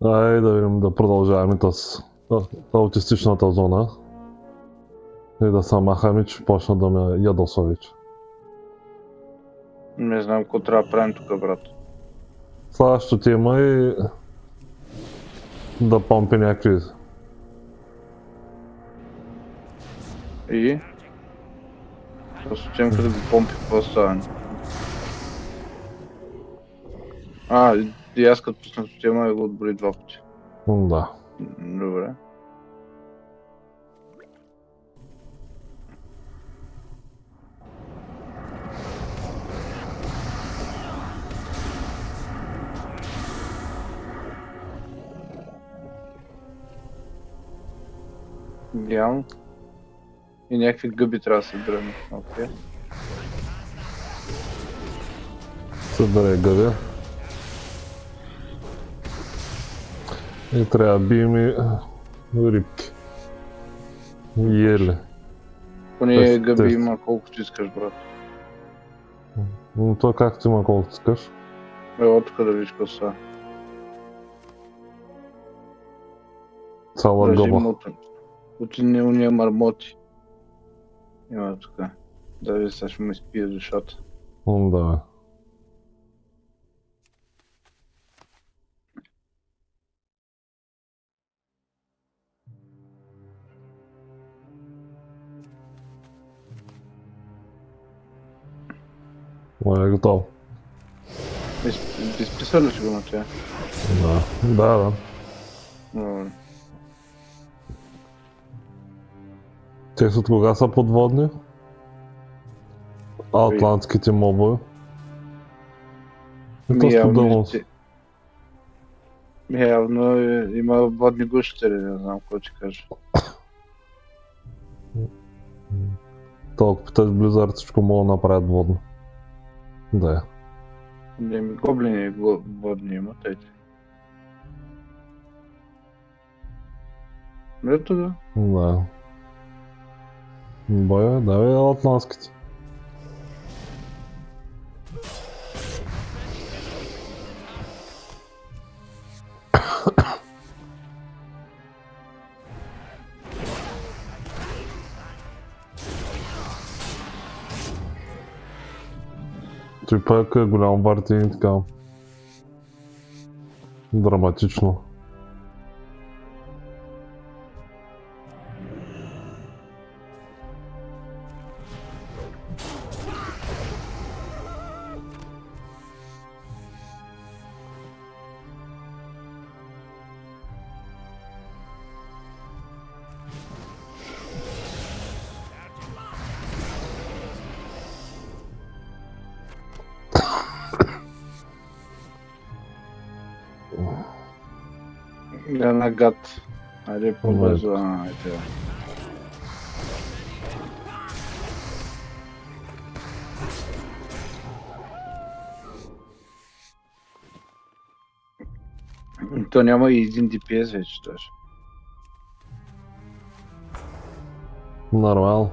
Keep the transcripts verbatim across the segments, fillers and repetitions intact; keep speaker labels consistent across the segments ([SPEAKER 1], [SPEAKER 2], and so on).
[SPEAKER 1] Ай да видим да продължаваме с аутистичната зона и да се махаме, че почна да ме ядосва вече.
[SPEAKER 2] Не знам какво трябва да правим тук, брат.
[SPEAKER 1] Следващото тема е да помпи някакви.
[SPEAKER 2] И? Просто тем като го помпи, какво става? А, и аз като пуснах тема и го отброи два пъти.
[SPEAKER 1] Да.
[SPEAKER 2] Добре. Гледам. И някакви гъби трябва да се дръгнат. Окей.
[SPEAKER 1] Събере гъбя. И трябва да бием и рибки. Ели.
[SPEAKER 2] Поне гъби има колкото искаш, брат.
[SPEAKER 1] Но то както има колкото искаш.
[SPEAKER 2] Ело тук да видиш какво са.
[SPEAKER 1] Цяла гъба.
[SPEAKER 2] От уния мармоти. Има тук. Да ви сега ще му изпие душата.
[SPEAKER 1] Да. Ой, е готово.
[SPEAKER 2] Изписал ли си го на тя?
[SPEAKER 1] Да, да, да.
[SPEAKER 2] Добре.
[SPEAKER 1] Те от кога са подводни? Атлантските мобове. И то студено.
[SPEAKER 2] Явно има водни гущери, не знам какво ти кажа.
[SPEAKER 1] Толкова питаш Blizzard, всичко могат да направят водно. Да.
[SPEAKER 2] Не ми гоблини водни имат, ейте. Ето да.
[SPEAKER 1] Да. Боя, да бе, атлантските. Той пък е голям вартин и така. Драматично.
[SPEAKER 2] Една гад. Айде по-бързо, айде. То няма и един ди пи ес вече даже.
[SPEAKER 1] Нормално.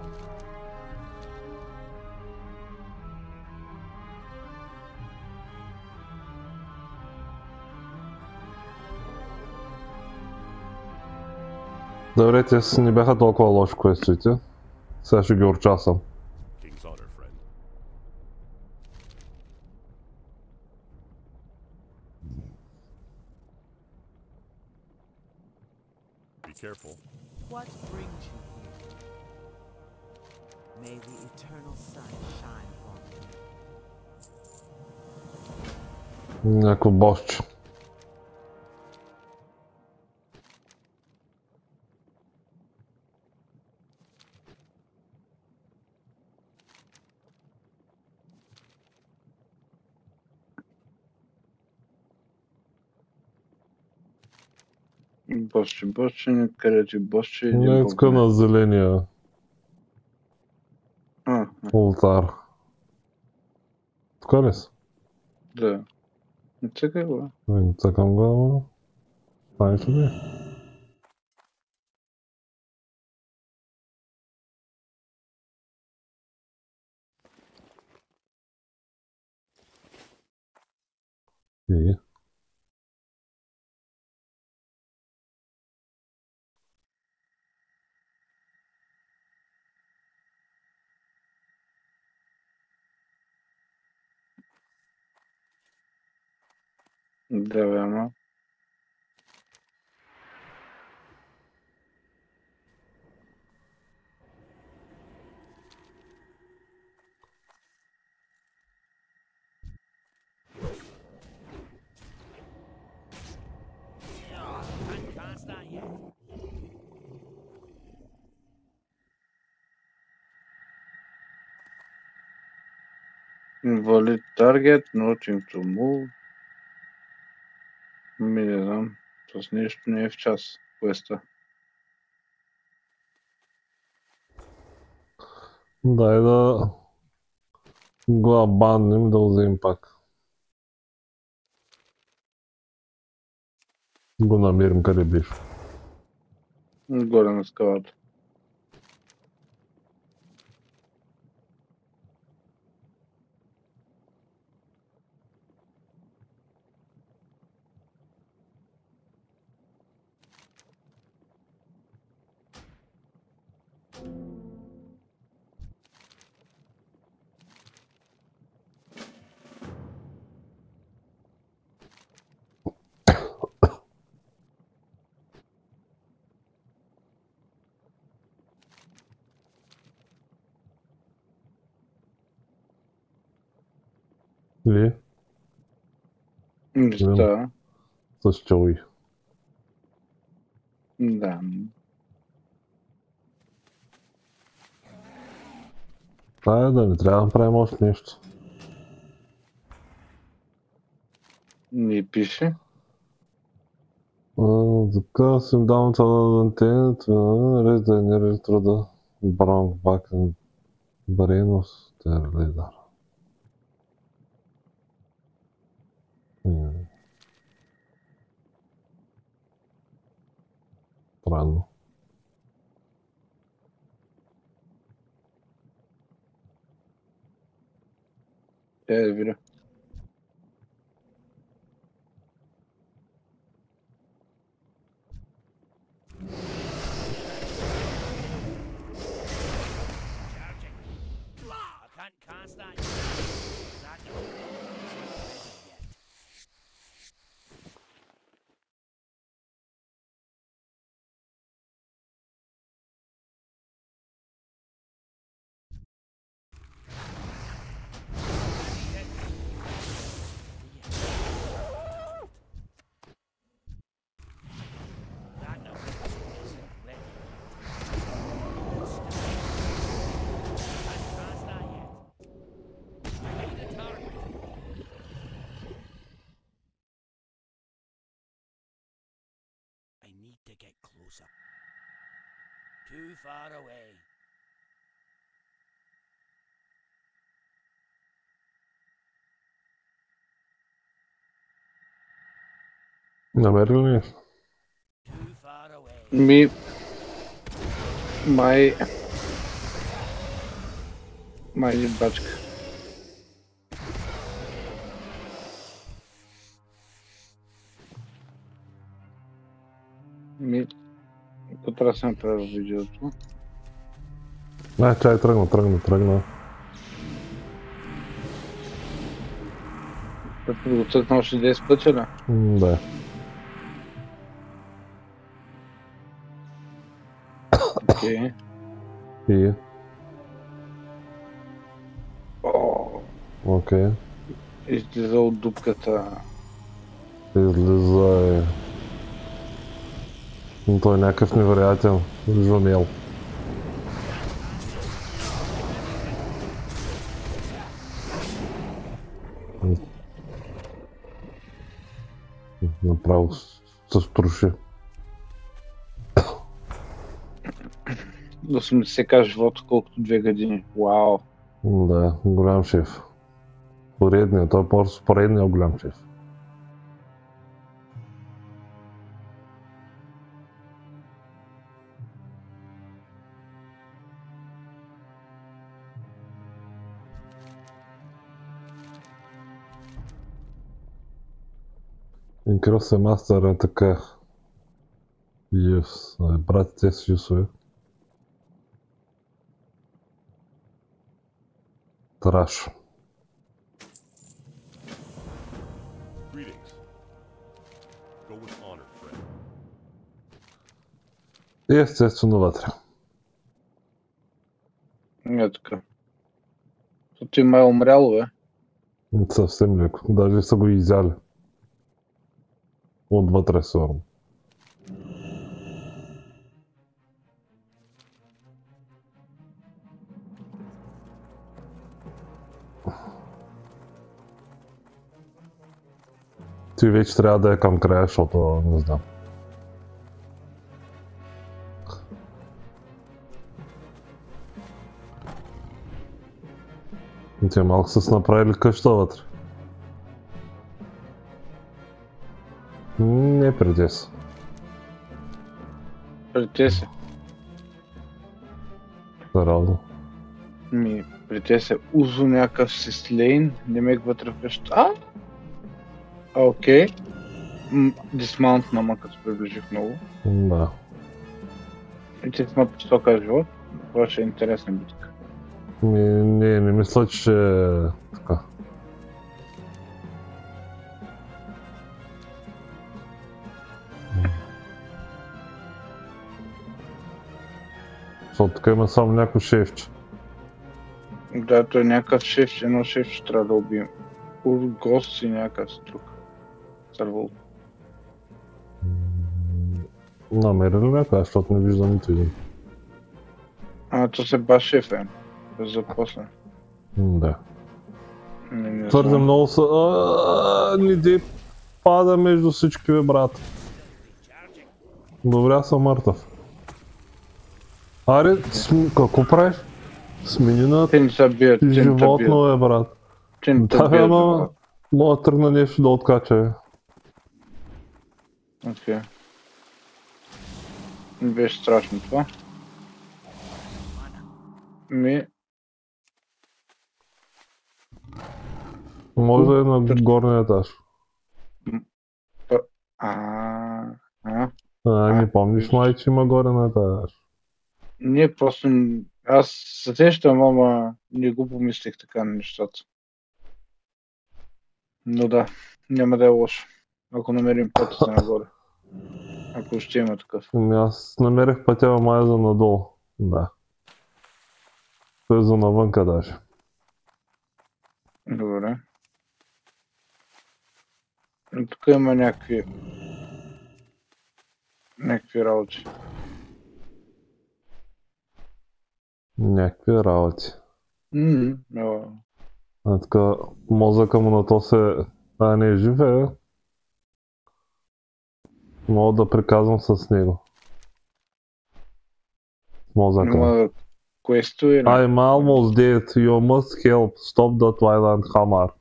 [SPEAKER 1] Добре, те не бяха толкова лоши квестовете. Сега ще ги урчасам.
[SPEAKER 3] Careful. What brings you here? May the eternal sun shine on you.
[SPEAKER 1] Някакво босче.
[SPEAKER 2] Босче, босче, къде ти босче един
[SPEAKER 1] Не, тук на зеления ултар. Тук ли си?
[SPEAKER 2] Да. Не цъкай го.
[SPEAKER 1] Не цъкам го, ама... Станеш ли? И...
[SPEAKER 2] Да, бе, ама.
[SPEAKER 3] Can't cast that yet.
[SPEAKER 2] Invalid target, nothing to move. Ми не знам. С нещо не е в час. Квеста.
[SPEAKER 1] Дай да го банним да го вземем пак. Го намерим къде беше.
[SPEAKER 2] Горе на скалата.
[SPEAKER 1] И
[SPEAKER 2] Не става.
[SPEAKER 1] с чоуи.
[SPEAKER 2] Да.
[SPEAKER 1] Това е да не трябва да правим още нещо.
[SPEAKER 2] Не пише.
[SPEAKER 1] Така съм дам това антенът, реда не ретрада, бранк бакен, баренос, терлидар. Странно.
[SPEAKER 2] Тя е вира.
[SPEAKER 3] I can't cast that yet. That no present yet. That no isn't ready yet. Can't cast that yet. I need a target. I need to get closer. Too far away.
[SPEAKER 1] Намери ли?
[SPEAKER 3] Too far away.
[SPEAKER 2] Ми... Май... Май не бачка. Ми... Какво трябва да се направи в видеото?
[SPEAKER 1] Не, чай тръгна, тръгна, тръгна.
[SPEAKER 2] Като го цъкна още десет пъти, ли?
[SPEAKER 1] М, Да.
[SPEAKER 2] Окей.
[SPEAKER 1] И,
[SPEAKER 2] О,
[SPEAKER 1] окей.
[SPEAKER 2] излиза от дупката.
[SPEAKER 1] Излиза е... Но той е някакъв невероятен жумел. Направо се струши.
[SPEAKER 2] осемдесет ка живота, колкото две години. Вау.
[SPEAKER 1] Да, голям шеф. Поредният, той е просто поредният голям шеф. Инкрос е мастер е така. Юс, братите с юсове. Траш.
[SPEAKER 4] Greetings. Go with honor, friend.
[SPEAKER 1] И естествено вътре.
[SPEAKER 2] Не така. То има е умряло, бе.
[SPEAKER 1] Съвсем леко. Даже са го изяли. Отвътре сигурно. Ти вече трябва да е към края, защото не знам. Те малко са направили къща вътре. Не преди са.
[SPEAKER 2] При те се.
[SPEAKER 1] Заразно.
[SPEAKER 2] Ми, при те се узо някакъв си слейн, не мег вътре в къща. А? А, окей. М, Дисмаунт нама като се приближих много.
[SPEAKER 1] Да.
[SPEAKER 2] И те сме посока живот. Това ще е интересна битка.
[SPEAKER 1] Ми, не, не мисля, че ще е така. Защото тук има само някой шефче.
[SPEAKER 2] Да, той е някакъв шеф, едно шеф ще трябва да убием. Ургос си някакъв си тук. Сървал.
[SPEAKER 1] Намери ли някой, защото не виждам нито един.
[SPEAKER 2] А, то се ба шеф е. За после.
[SPEAKER 1] М, Да.
[SPEAKER 2] Не, не
[SPEAKER 1] Твърде
[SPEAKER 2] знам.
[SPEAKER 1] много са... Ааа, не дей пада между всички, бе, брат. Добре, аз съм мъртъв. Аре, см... какво правиш? Смени на
[SPEAKER 2] Те не са бият, те не са бият.
[SPEAKER 1] животно, бе, брат.
[SPEAKER 2] Те не
[SPEAKER 1] Да,
[SPEAKER 2] са
[SPEAKER 1] бе,
[SPEAKER 2] бият,
[SPEAKER 1] ама...
[SPEAKER 2] брат.
[SPEAKER 1] Мога да тръгна нещо да откача, бе.
[SPEAKER 2] Окей. Не беше страшно това. Ми,
[SPEAKER 1] Може да е на горния етаж.
[SPEAKER 2] а, а.
[SPEAKER 1] А, не помниш май, че има горен етаж.
[SPEAKER 2] Не, просто н- аз се сещам, ама не го помислих така на нещата. Но да, няма да е лошо. Ако намерим пътя за нагоре. Ако ще има такъв.
[SPEAKER 1] Ами аз намерих пътя май за надолу. Да. Той е за навънка даже.
[SPEAKER 2] Добре. И тук има някакви... някакви работи.
[SPEAKER 1] Някакви работи.
[SPEAKER 2] Ммм, ела.
[SPEAKER 1] А така, мозъка му на то се... А, не е живее. Мога да приказвам с него. Мозъка му.
[SPEAKER 2] Има квесто или...
[SPEAKER 1] I'm almost dead. You must help. Stop that violent hammer.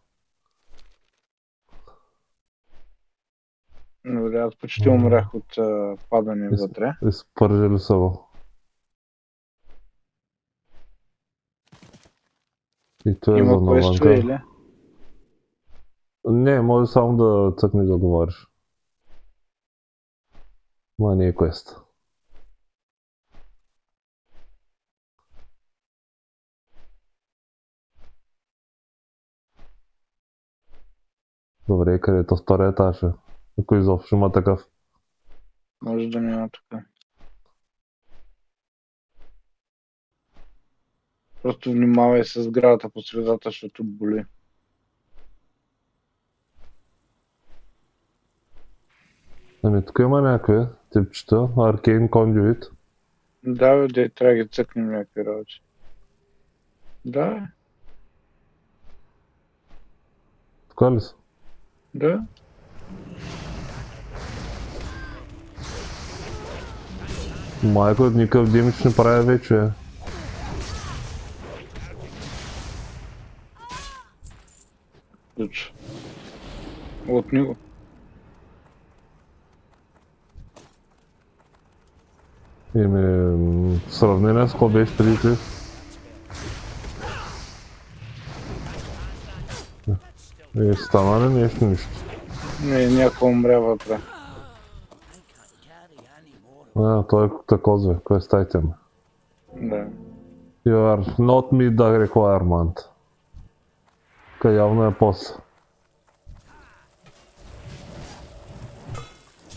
[SPEAKER 2] Добре, аз почти умрях от а, падане
[SPEAKER 1] Из-
[SPEAKER 2] вътре.
[SPEAKER 1] Изпържили са го. И той е за
[SPEAKER 2] Има квесто
[SPEAKER 1] навънка.
[SPEAKER 2] или?
[SPEAKER 1] Не, може само да цъкнеш да говориш. Ма не е квест. Добре, където втория етаж е. Ако изобщо има такъв.
[SPEAKER 2] Може да няма така. Просто внимавай с сградата по средата, защото боли.
[SPEAKER 1] Ами тук има някакви типчета. Arcane Conduit.
[SPEAKER 2] Да, бе, де, трябва да ги цъкнем някакви работи. Да, бе,
[SPEAKER 1] Тук ли са?
[SPEAKER 2] да.
[SPEAKER 1] Майко, никакъв димич не прави вече.
[SPEAKER 2] Ключ. От него.
[SPEAKER 1] Еми, м, в сравнение с какво беше преди ти. И стана ли нещо, нищо.
[SPEAKER 2] Не, някой умря вътре.
[SPEAKER 1] А, той е такозва, quest item.
[SPEAKER 2] Да.
[SPEAKER 1] You are not meet the requirement. Така явно е после.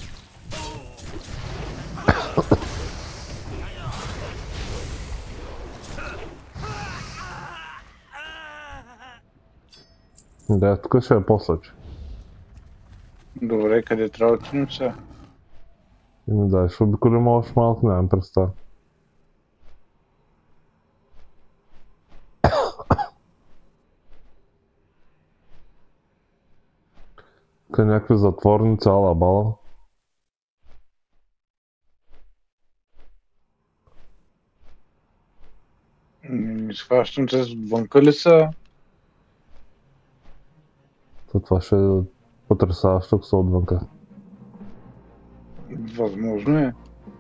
[SPEAKER 1] Да, тук ще е после.
[SPEAKER 2] Добре, къде трябва да отидем сега?
[SPEAKER 1] И не дай, ще обиколим още малко, нямам представа. Тук някакви затворници, ала бала.
[SPEAKER 2] Не схващам се, отвънка ли са?
[SPEAKER 1] То това ще е потресаващо, ако са отвънка.
[SPEAKER 2] Възможно е.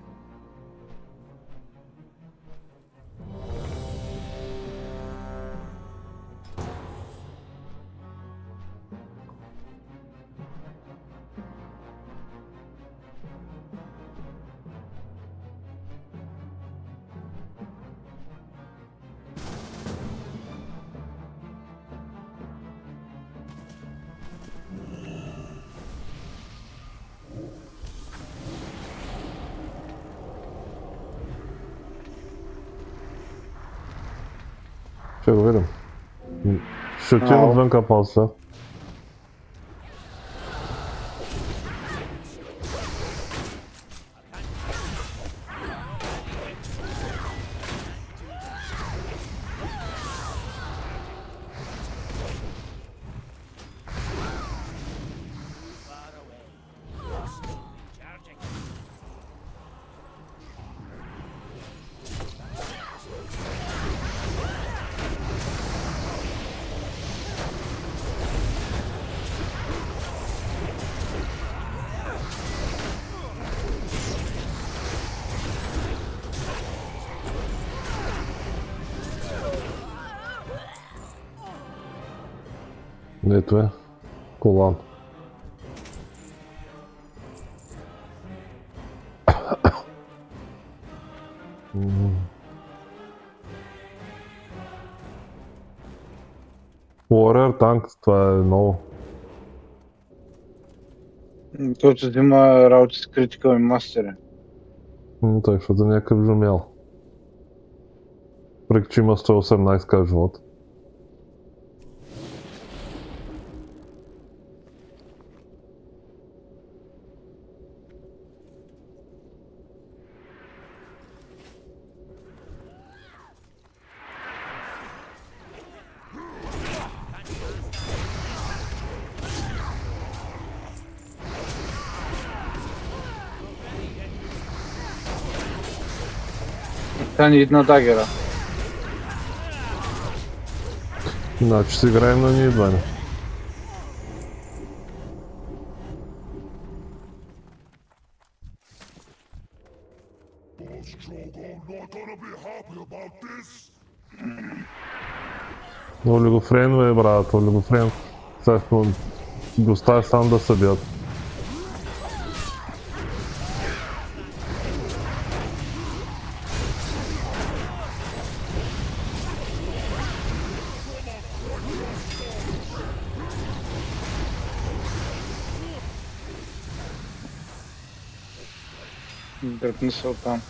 [SPEAKER 1] Ще го видим. Ще отидем
[SPEAKER 2] Ау.
[SPEAKER 1] отвънка после.
[SPEAKER 3] Far away. Charging.
[SPEAKER 1] Ето е. Колан. М. Warrior танк, това е ново.
[SPEAKER 2] Който взима работи с Critical и Master.
[SPEAKER 1] М, Той ще да някакъв жумял. Въпреки че има сто и осемнайсет ка живот.
[SPEAKER 2] Стани една дагера.
[SPEAKER 1] Значи си играем на ние дване. Олигофрен, бе, брат, олигофрен. Сега ще го оставя сам да се бият.
[SPEAKER 2] Дръпни се оттам.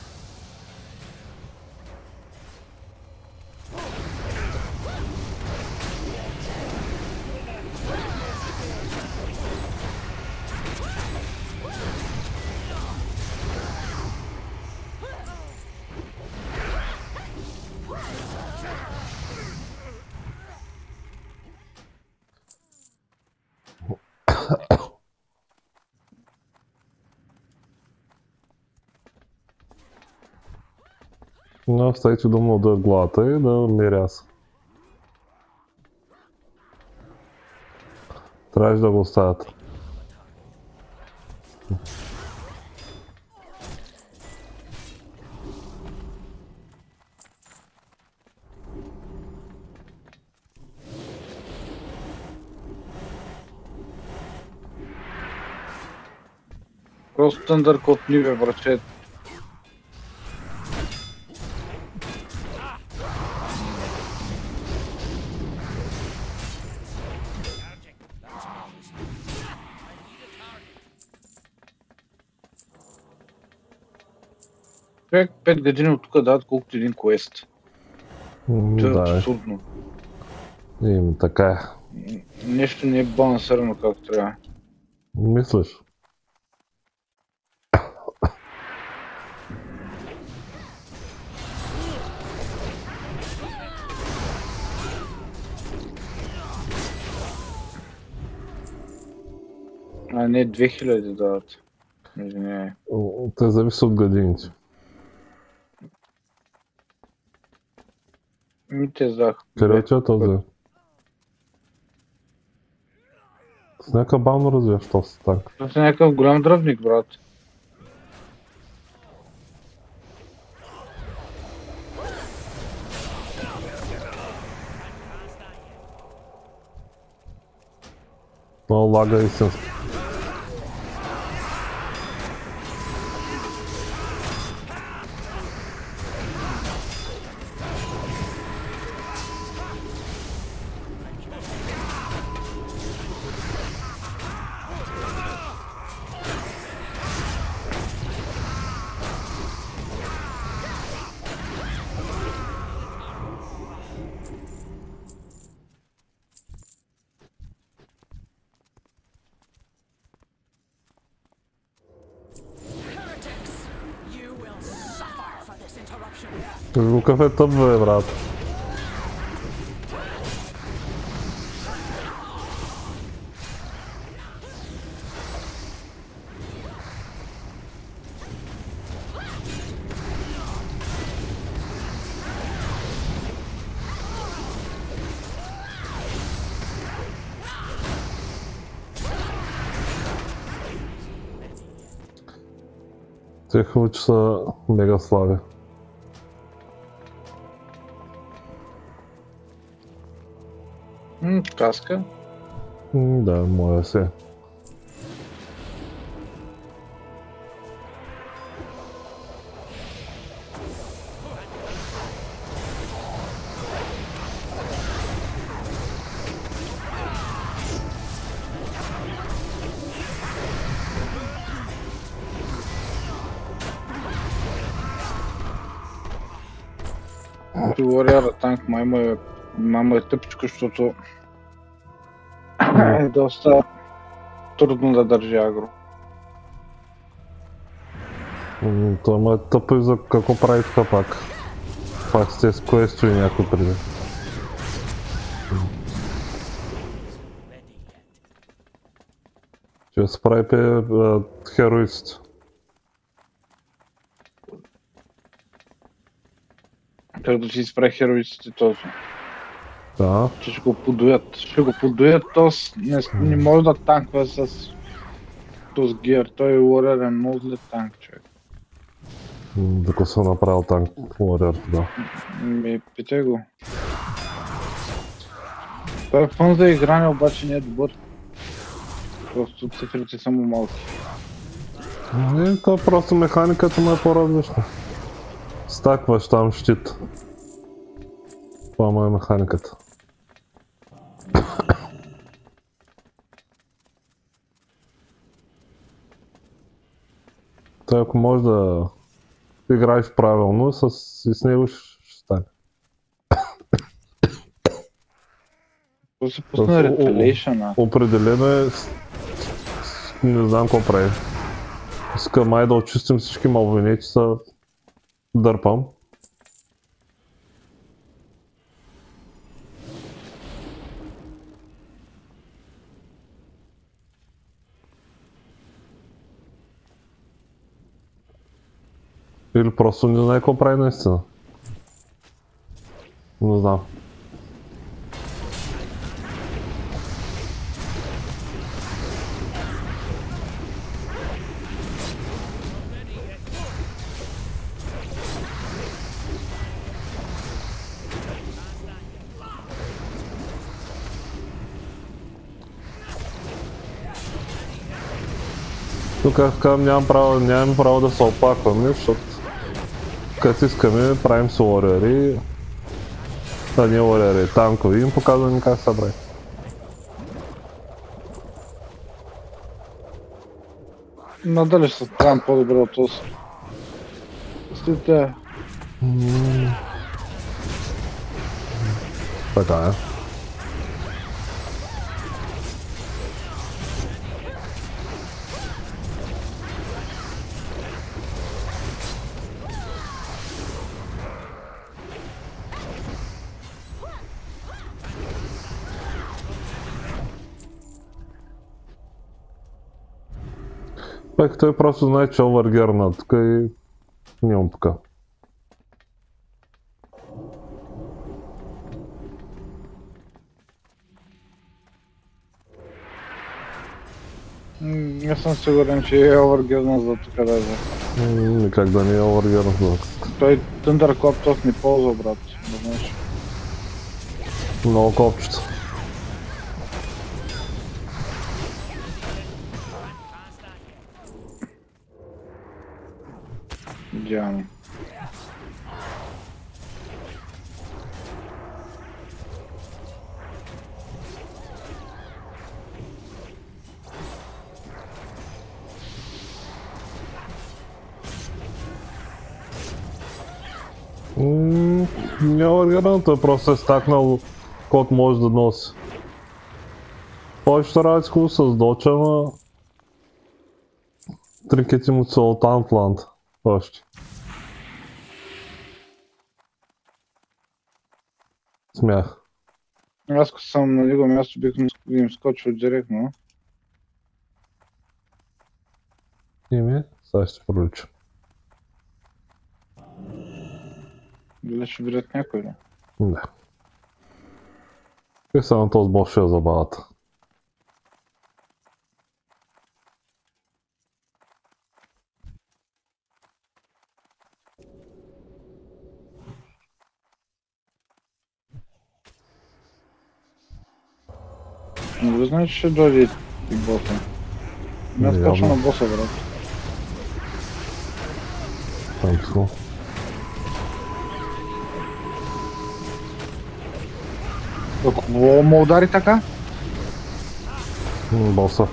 [SPEAKER 1] Но оставите дума да главата и да миряса. Трябваше да го оставят.
[SPEAKER 2] Просто тъндър копни, бе, брачет.
[SPEAKER 3] Charging. That's me. I need a target.
[SPEAKER 2] Човек пет години от тук дадат колкото един квест.
[SPEAKER 1] М,
[SPEAKER 2] Това е
[SPEAKER 1] Да,
[SPEAKER 2] абсурдно.
[SPEAKER 1] е. Им, така е.
[SPEAKER 2] Н- Нещо не е балансирано както трябва.
[SPEAKER 1] Мислиш?
[SPEAKER 2] А не две хиляди дават. Извинявай.
[SPEAKER 1] О, Те зависи от градините.
[SPEAKER 2] Ми те знах.
[SPEAKER 1] Къде че е този? С някакъв бавно развиваш този танк.
[SPEAKER 2] Това е някакъв голям дръвник, брат.
[SPEAKER 1] Много лага истински.
[SPEAKER 3] You will suffer for this interruption.
[SPEAKER 1] Какъв е тъп, бе, брат? Те хубаво, че са мега слаби.
[SPEAKER 2] М, каска.
[SPEAKER 1] М, Да, моя се.
[SPEAKER 2] Warrior танк майма е, мама е тъпичка, защото е доста трудно да държи агро.
[SPEAKER 1] М, Той ме е тъпо и за какво прави така пак. Пак сте с квесто и някой преди. Ще се прави пе а, хероиците.
[SPEAKER 2] Как да си изправи хероиците този.
[SPEAKER 1] Да.
[SPEAKER 2] Че ще го подуят. Ще го подуят, то с- не, не може да танква с този гир. Той е Warrior е много зле танк, човек.
[SPEAKER 1] М, Докато съм направил танк Warrior, да.
[SPEAKER 2] Ми, питай го. Той е фън за игране, обаче не е добър. Просто цифрите са му малки.
[SPEAKER 1] Не, то просто механиката му е по-различна. Стакваш там щит. Това му е механиката. Той ако можеш да играеш правилно, с, и с него ще ще стане.
[SPEAKER 2] То се пусна
[SPEAKER 1] Просто, о, о,
[SPEAKER 2] Retaliation, а.
[SPEAKER 1] Определено е... с- с- Не знам какво прави. Искам май да очистим всички малвини, че са... Дърпам. Или просто не знае какво прави наистина. Не знам. Тук аз казвам, нямам право, нямам право да се опакваме, защото като искаме правим с warrior, а не warrior, танкови, им показваме как се прави.
[SPEAKER 2] Надали ще се правим по-добре от този. След
[SPEAKER 1] Така е. Пък той просто знае, че е овъргерна тук и нямам тук.
[SPEAKER 2] Не съм сигурен, че е овъргирнал за тук даже.
[SPEAKER 1] Никак да не е овъргерна.
[SPEAKER 2] Той Thunderclap не ползва, брат. Не знаеш.
[SPEAKER 1] Много копчета.
[SPEAKER 2] Идеално.
[SPEAKER 1] Ммм, няма вариант, той просто е стакнал код може да носи. Повечето работи хубаво с доча, но тринкети му са от Антланд. Още. Смях.
[SPEAKER 2] Аз като съм на него място бих им скочил директно.
[SPEAKER 1] Ими, сега ще пролича.
[SPEAKER 2] Дали ще видят някой ли?
[SPEAKER 1] Не. И само този бос ще е забавата.
[SPEAKER 2] Не го знаеш, че ще дойде и боса. Не аз качвам на боса, брат.
[SPEAKER 1] Тъмско.
[SPEAKER 2] Какво му удари така?
[SPEAKER 1] Боса.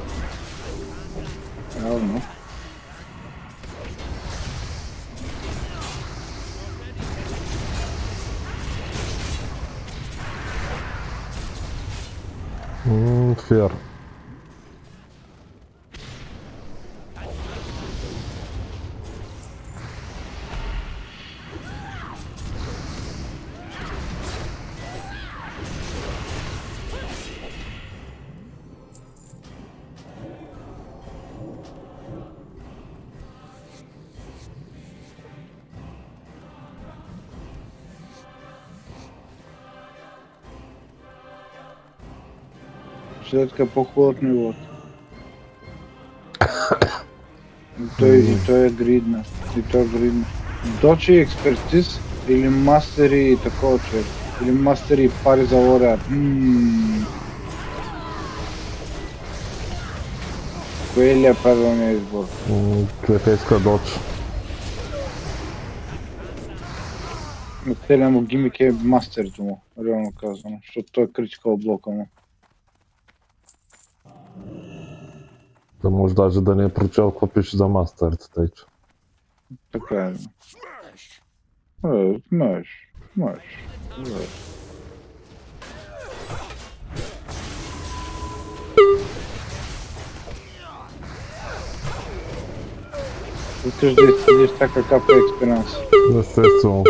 [SPEAKER 2] Явно.
[SPEAKER 1] Ммм, фер.
[SPEAKER 2] Следка е по-хубаво от нивото. И той, и той е гридна. И той е гридна. Дочи експертиз или мастери и такова човек. Или мастери и пари за лореат. Ммм. Кое ли е правилният избор?
[SPEAKER 1] Човека иска доч.
[SPEAKER 2] Целият му гимик е мастерито му, реално казано, защото той е критикал блока му.
[SPEAKER 1] Да може даже да не е прочел какво пише за мастерите, тъй че.
[SPEAKER 2] Така е. Е, знаеш, знаеш. знаеш. Искаш да изследиш така капа експириенс.
[SPEAKER 1] Естествено.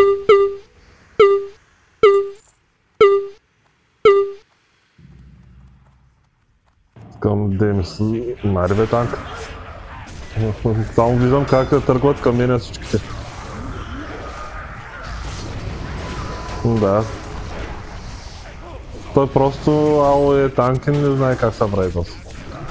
[SPEAKER 1] Искам да им мари бе танк. Само виждам как да търгват към мене всичките. Да. Той просто ало е танк и не знае как се прави това.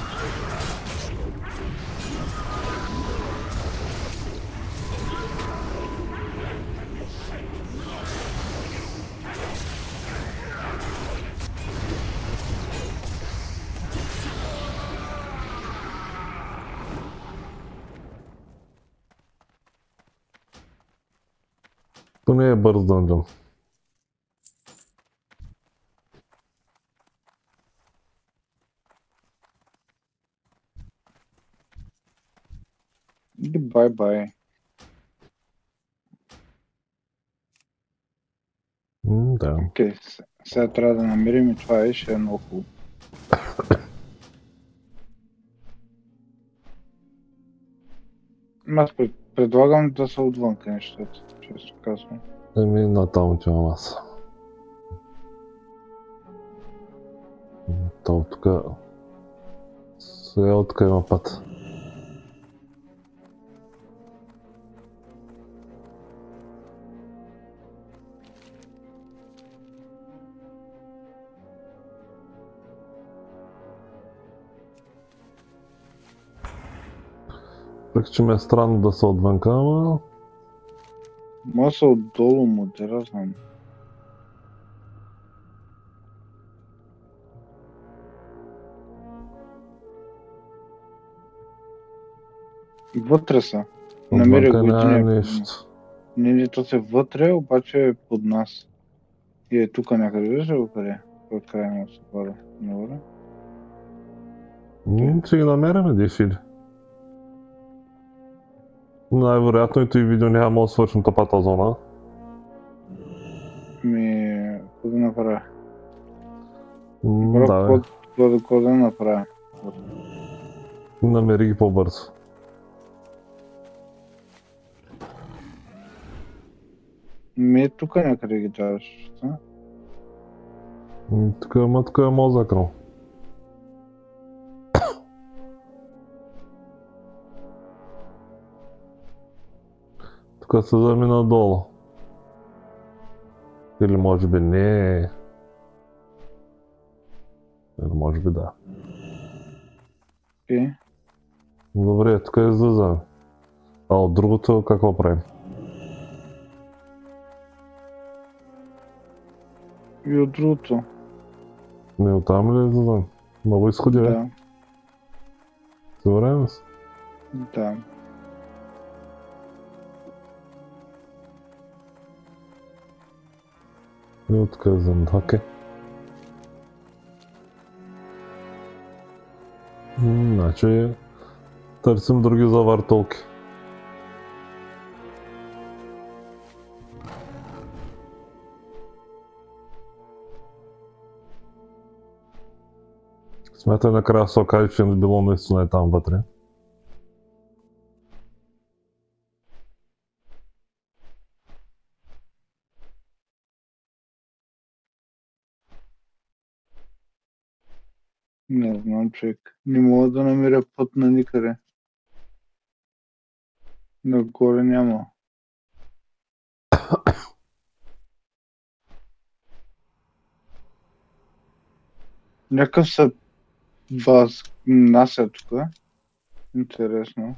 [SPEAKER 1] То не е бърз дънжън.
[SPEAKER 2] И бай-бай.
[SPEAKER 1] М, да.
[SPEAKER 2] Окей, се- сега трябва да намерим и това и ще е много хубаво. Аз пред- предлагам да са отвънка нещата, често казвам.
[SPEAKER 1] Еми натам отивам аз. То тук... Сега от тук има път. Въпреки че ми е странно да са отвънка, ама...
[SPEAKER 2] Може са отдолу модера, знам. Вътре са. Намеря
[SPEAKER 1] Отвънка
[SPEAKER 2] го
[SPEAKER 1] няма
[SPEAKER 2] един.
[SPEAKER 1] нищо.
[SPEAKER 2] Не, не, то се вътре, обаче е под нас. И е тук някъде, виждаш ли го къде? Кой край му се пада? Нагоре?
[SPEAKER 1] М, Ще ги намерим, дешили. Най-вероятно и този видео няма да свършим тъпата зона.
[SPEAKER 2] Ми, какво да направя?
[SPEAKER 1] М,
[SPEAKER 2] Бро,
[SPEAKER 1] Да, бе.
[SPEAKER 2] какво- какво какво да направя?
[SPEAKER 1] Намери ги по-бързо.
[SPEAKER 2] Ми, тук някъде ги даваш. а?
[SPEAKER 1] М, Тук, ама тук е мозък, но. Тук се зами надолу. Или може би не. Или може би да.
[SPEAKER 2] Окей.
[SPEAKER 1] Добре, тук е излизаме. А от другото какво правим?
[SPEAKER 2] И от другото.
[SPEAKER 1] Не оттам ли излизаме? Много изходи, бе?
[SPEAKER 2] Да,
[SPEAKER 1] Сигурен си?
[SPEAKER 2] да.
[SPEAKER 1] И от тук излизаме, окей. М, Значи търсим други завъртолки. Смятай накрая се окаже, че не било наистина е там вътре.
[SPEAKER 2] Не знам, човек. Не мога да намеря път на никъде. Нагоре няма. Някакъв са вас нася тук. Интересно.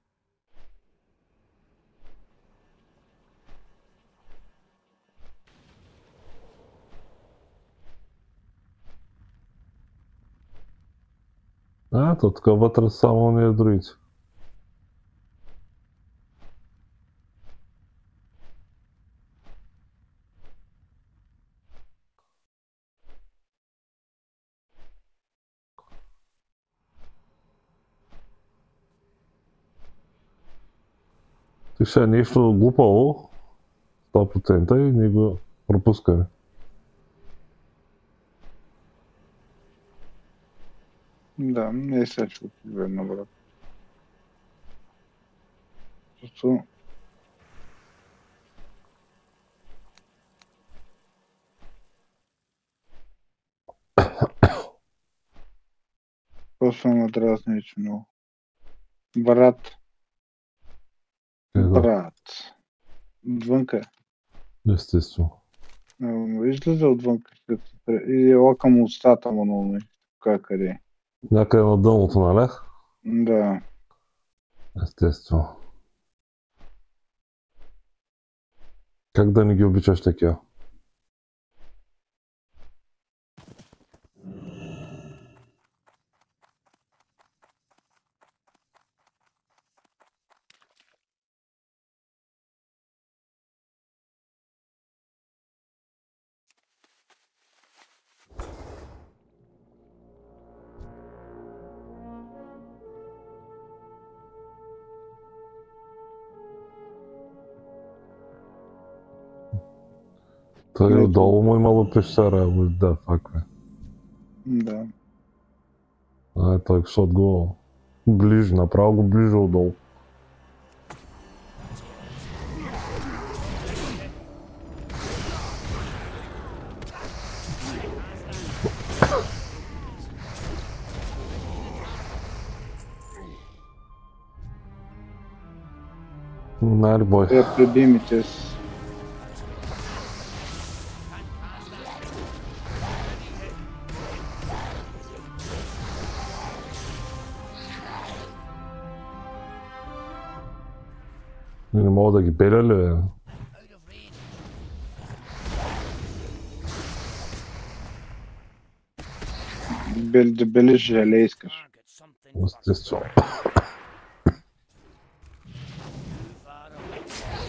[SPEAKER 1] А, то тук вътре са само ние другите. Ти ще е нещо глупаво, сто процента и ние го пропускаме.
[SPEAKER 2] Да, не е сега ще отиваме, брат. Просто Просто ме дразни, че много. Брат,
[SPEAKER 1] Какво?
[SPEAKER 2] брат. Отвънка е.
[SPEAKER 1] Естествено.
[SPEAKER 2] Ам, Излиза отвънка. като се пре- И ела към устата му много ми. Тука къде е.
[SPEAKER 1] Някъде на дъното, нали?
[SPEAKER 2] Да.
[SPEAKER 1] Естествено. Как да не ги обичаш такива? Той
[SPEAKER 2] Ето.
[SPEAKER 1] отдолу му имало пещера, ама да, фак бе.
[SPEAKER 2] Да.
[SPEAKER 1] А, той защото го ближи, направо го ближи отдолу. Нали бой.
[SPEAKER 2] Трябва предимите с...
[SPEAKER 1] Не мога да ги беля ли, бе?
[SPEAKER 3] Out of range.
[SPEAKER 2] Бел, дебели желе искаш.
[SPEAKER 3] Target something for
[SPEAKER 1] Естествено.
[SPEAKER 3] too far away.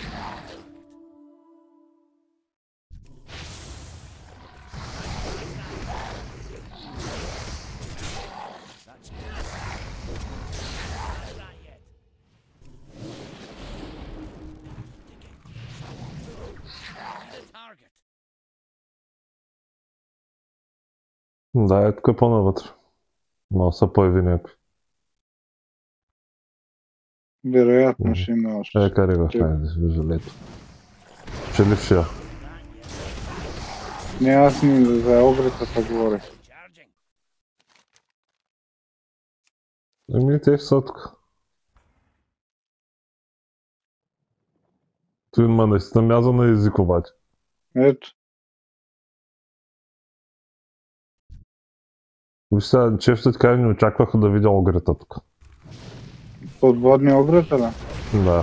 [SPEAKER 3] That's good. Not that yet. The target.
[SPEAKER 1] Да, е тук по-навътре. Може да се появи някой.
[SPEAKER 2] Вероятно ще има още.
[SPEAKER 1] Е, кари го в
[SPEAKER 2] Те-
[SPEAKER 1] най желето. Пчелившия.
[SPEAKER 2] Не, аз ни за огретата говорих.
[SPEAKER 3] Charging.
[SPEAKER 1] Еми, те са тук. Той има наистина мяза на език обаче.
[SPEAKER 2] Ето.
[SPEAKER 1] Виж сега, често така не очакваха да видя огрета тук.
[SPEAKER 2] Подводни огрета, да?
[SPEAKER 1] Да.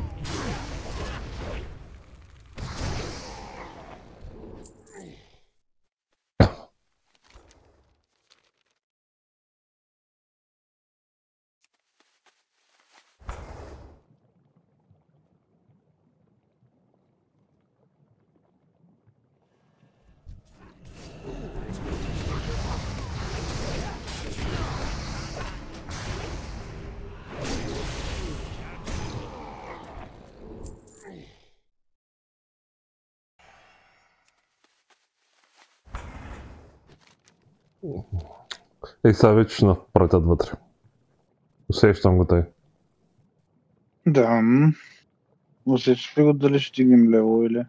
[SPEAKER 1] И сега вече ще напретят вътре. Усещам го тъй.
[SPEAKER 2] Да. м. Усещаш ли го дали ще стигнем лево или?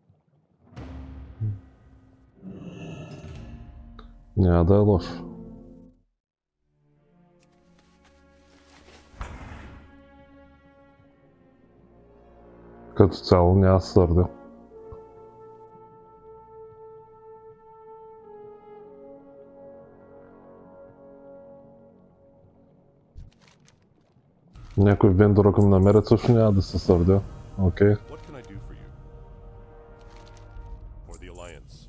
[SPEAKER 1] Няма да е лошо. Като цяло няма да се сърдя. Някой вендор, ако ме намерят, също няма да се сърдя. Окей.
[SPEAKER 4] What can I do for you? Or the Alliance?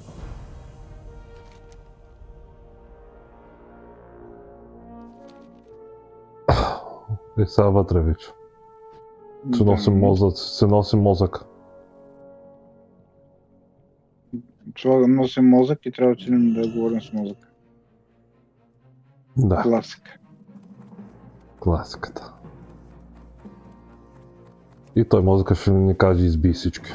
[SPEAKER 1] И сега вътре вече. Се носи
[SPEAKER 2] Да.
[SPEAKER 1] мозък, се носи мозък.
[SPEAKER 2] Човек носи мозък и трябва да отидем да говорим с мозъка.
[SPEAKER 1] Да,
[SPEAKER 2] Класика.
[SPEAKER 1] класиката. И той мозъка ще ни каже изби всички.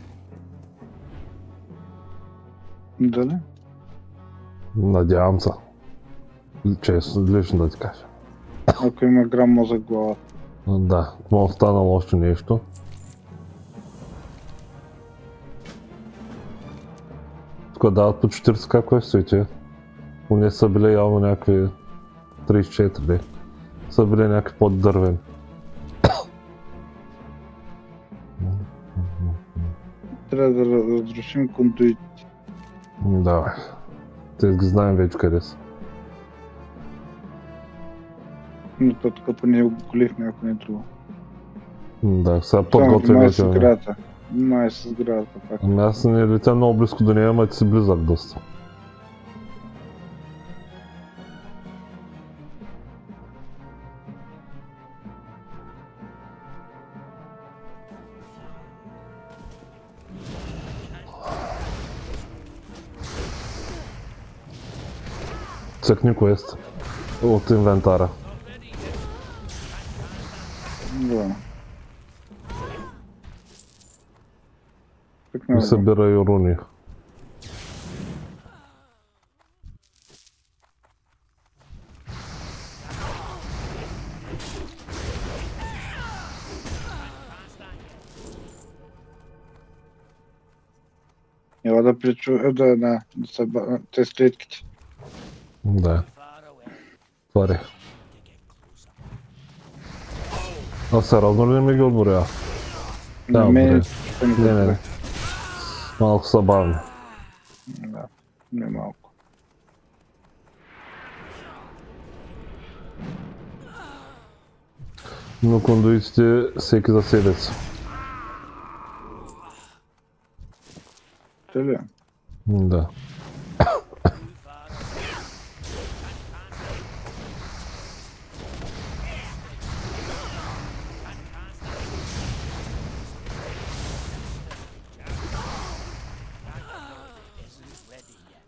[SPEAKER 2] Дали?
[SPEAKER 1] Надявам се. Честно, лично да ти кажа.
[SPEAKER 2] Ако има грам мозък в главата.
[SPEAKER 1] Да, може станало още нещо. Тук дават по четиридесет как квестовете. Поне са били явно някакви тридесет и четири. Са били някакви по-дървени.
[SPEAKER 2] Трябва да разрушим кондуит.
[SPEAKER 1] Да, те ги знаем вече къде са.
[SPEAKER 2] Но то тук поне го колихме, ако не е друго.
[SPEAKER 1] Да, сега
[SPEAKER 2] Само
[SPEAKER 1] подготвяме.
[SPEAKER 2] май с сградата. Май с сградата пак.
[SPEAKER 1] Ами аз не летя много близко до нея, ама ти си близък доста. Цъкни квест от инвентара.
[SPEAKER 2] Да. Так
[SPEAKER 1] И
[SPEAKER 2] не
[SPEAKER 1] събирай руни.
[SPEAKER 2] Ела да причу... е, Да, да, да са ба- те с клетките.
[SPEAKER 1] Да,
[SPEAKER 3] Far away.
[SPEAKER 1] това е. А сериозно ли ми ги отборя? Да,
[SPEAKER 2] На мен...
[SPEAKER 1] добре. Не, не, не. Малко са бавни.
[SPEAKER 2] Да, не малко.
[SPEAKER 1] Но кондуитите всеки за себе си.
[SPEAKER 2] Те ли?
[SPEAKER 1] М, Да.
[SPEAKER 3] Isn't ready yet.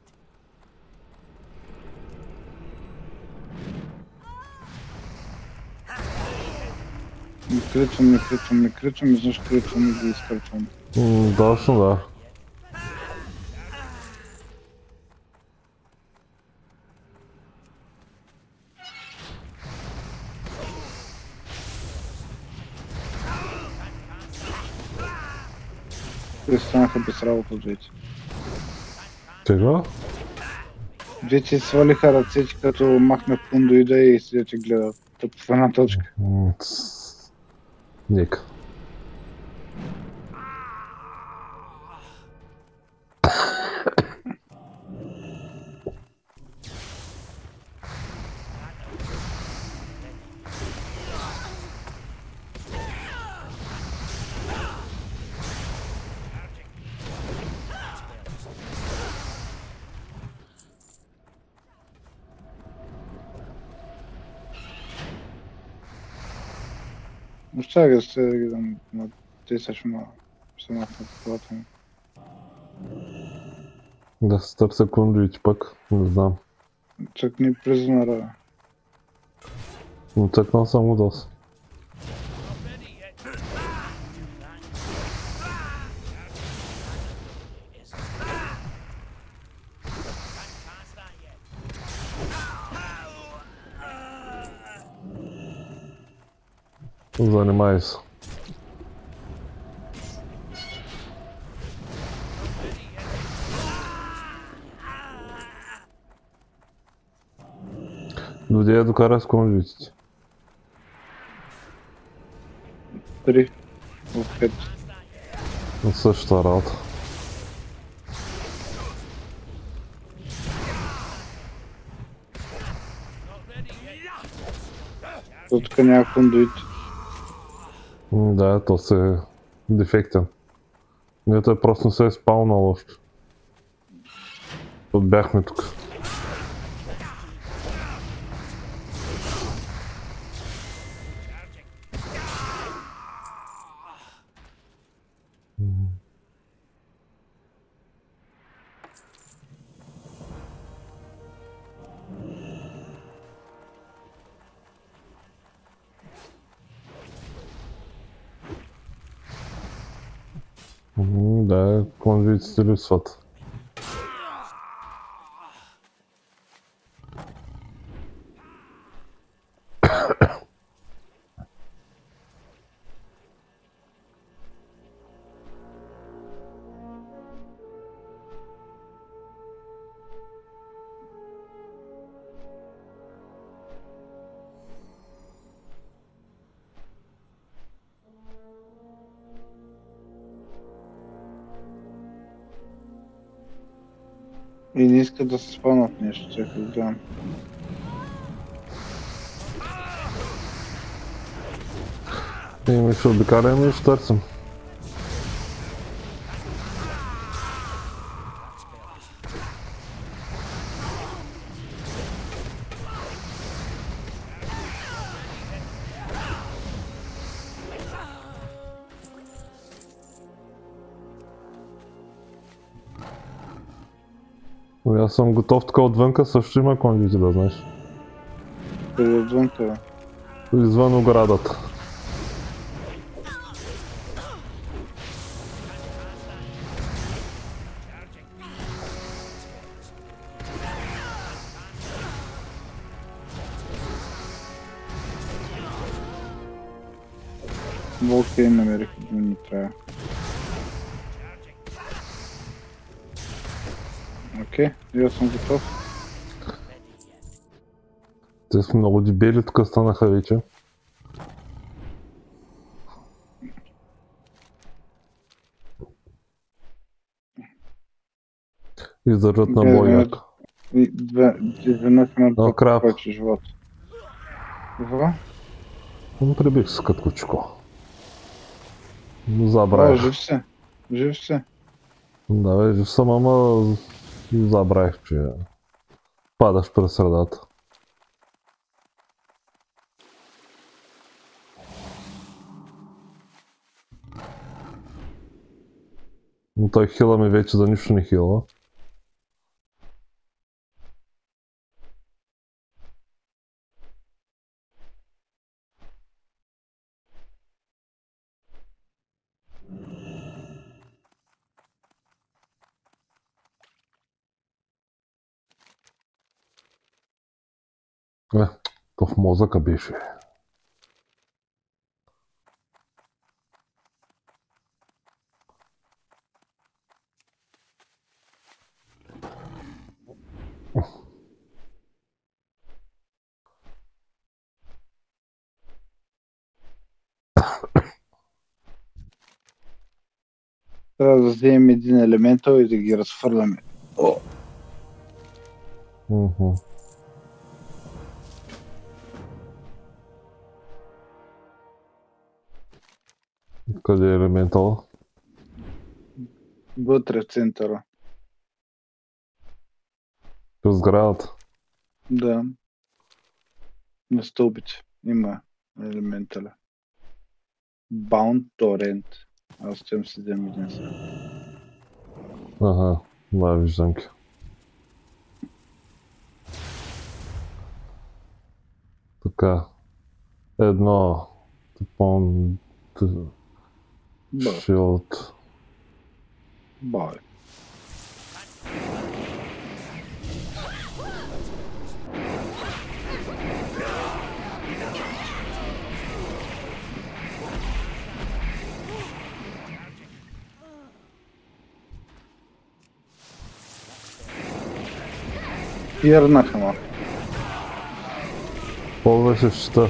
[SPEAKER 2] Не кричам, не кричам, не кричам, изведнъж кричам и ги изкърчвам.
[SPEAKER 1] М, Точно да.
[SPEAKER 2] Те станаха без работа двете.
[SPEAKER 1] Тега?
[SPEAKER 2] Двете свалиха ръцете, като махнах кондуида и седят и гледат. Тъп в една точка.
[SPEAKER 1] М, ц- Нека.
[SPEAKER 2] Оставя да се да ги дам на десет шма. Ще махна колата ми.
[SPEAKER 1] Да се търся кондуити пък. Не знам.
[SPEAKER 2] Цъкни призонера.
[SPEAKER 1] Но цъкнал само доста.
[SPEAKER 3] Ready yet. Isn't. Can't cast that yet.
[SPEAKER 1] Занимай се. Дойде я докара с кондуитите.
[SPEAKER 2] Три. В пет.
[SPEAKER 1] От същата работа.
[SPEAKER 2] То тук няма кондуит.
[SPEAKER 1] М, Да, то се е дефектен. Не, той просто не се е спалнал още. От бяхме тук. М, Да, кондуитите липсват.
[SPEAKER 2] И не искат да се спълнат нещо, чакай да гледам.
[SPEAKER 1] И ми ще обикаляме и ще търсим. Ами Аз съм готов, така отвънка също има кондуити, да знаеш.
[SPEAKER 2] Къде отвънка, бе?
[SPEAKER 1] Извън оградата.
[SPEAKER 2] Окей, намерих един ми трябва. Окей, я съм готов.
[SPEAKER 1] Те са много дебели, тук станаха вече. Издържат на
[SPEAKER 2] Гледай,
[SPEAKER 1] бой
[SPEAKER 2] гледай.
[SPEAKER 1] яка.
[SPEAKER 2] И две, изведнъж имат
[SPEAKER 1] О,
[SPEAKER 2] два
[SPEAKER 1] крап.
[SPEAKER 2] повече живот. Какво?
[SPEAKER 1] Прибих се като кучко.
[SPEAKER 2] О,
[SPEAKER 1] Забравих.
[SPEAKER 2] жив се. Жив се.
[SPEAKER 1] Да, бе, жив съм, ама забравих, че падаш през средата. Но той хила ми вече за нищо не хила. Е, то в мозъка беше.
[SPEAKER 2] Трябва да вземем един елементал и да ги разхвърляме. О,
[SPEAKER 1] Мгм. Къде е елементал?
[SPEAKER 2] вътре в центъра.
[SPEAKER 1] През сградата.
[SPEAKER 2] Да. На стълбите има елементаля. Bound Torrent. Аз ще си взема един сега.
[SPEAKER 1] Ага, да, виждам ги. Така. Едно. Типон.
[SPEAKER 2] Бай.
[SPEAKER 1] Шилд.
[SPEAKER 2] Бай. Пирнаха ма.
[SPEAKER 1] Ползвай се в щита.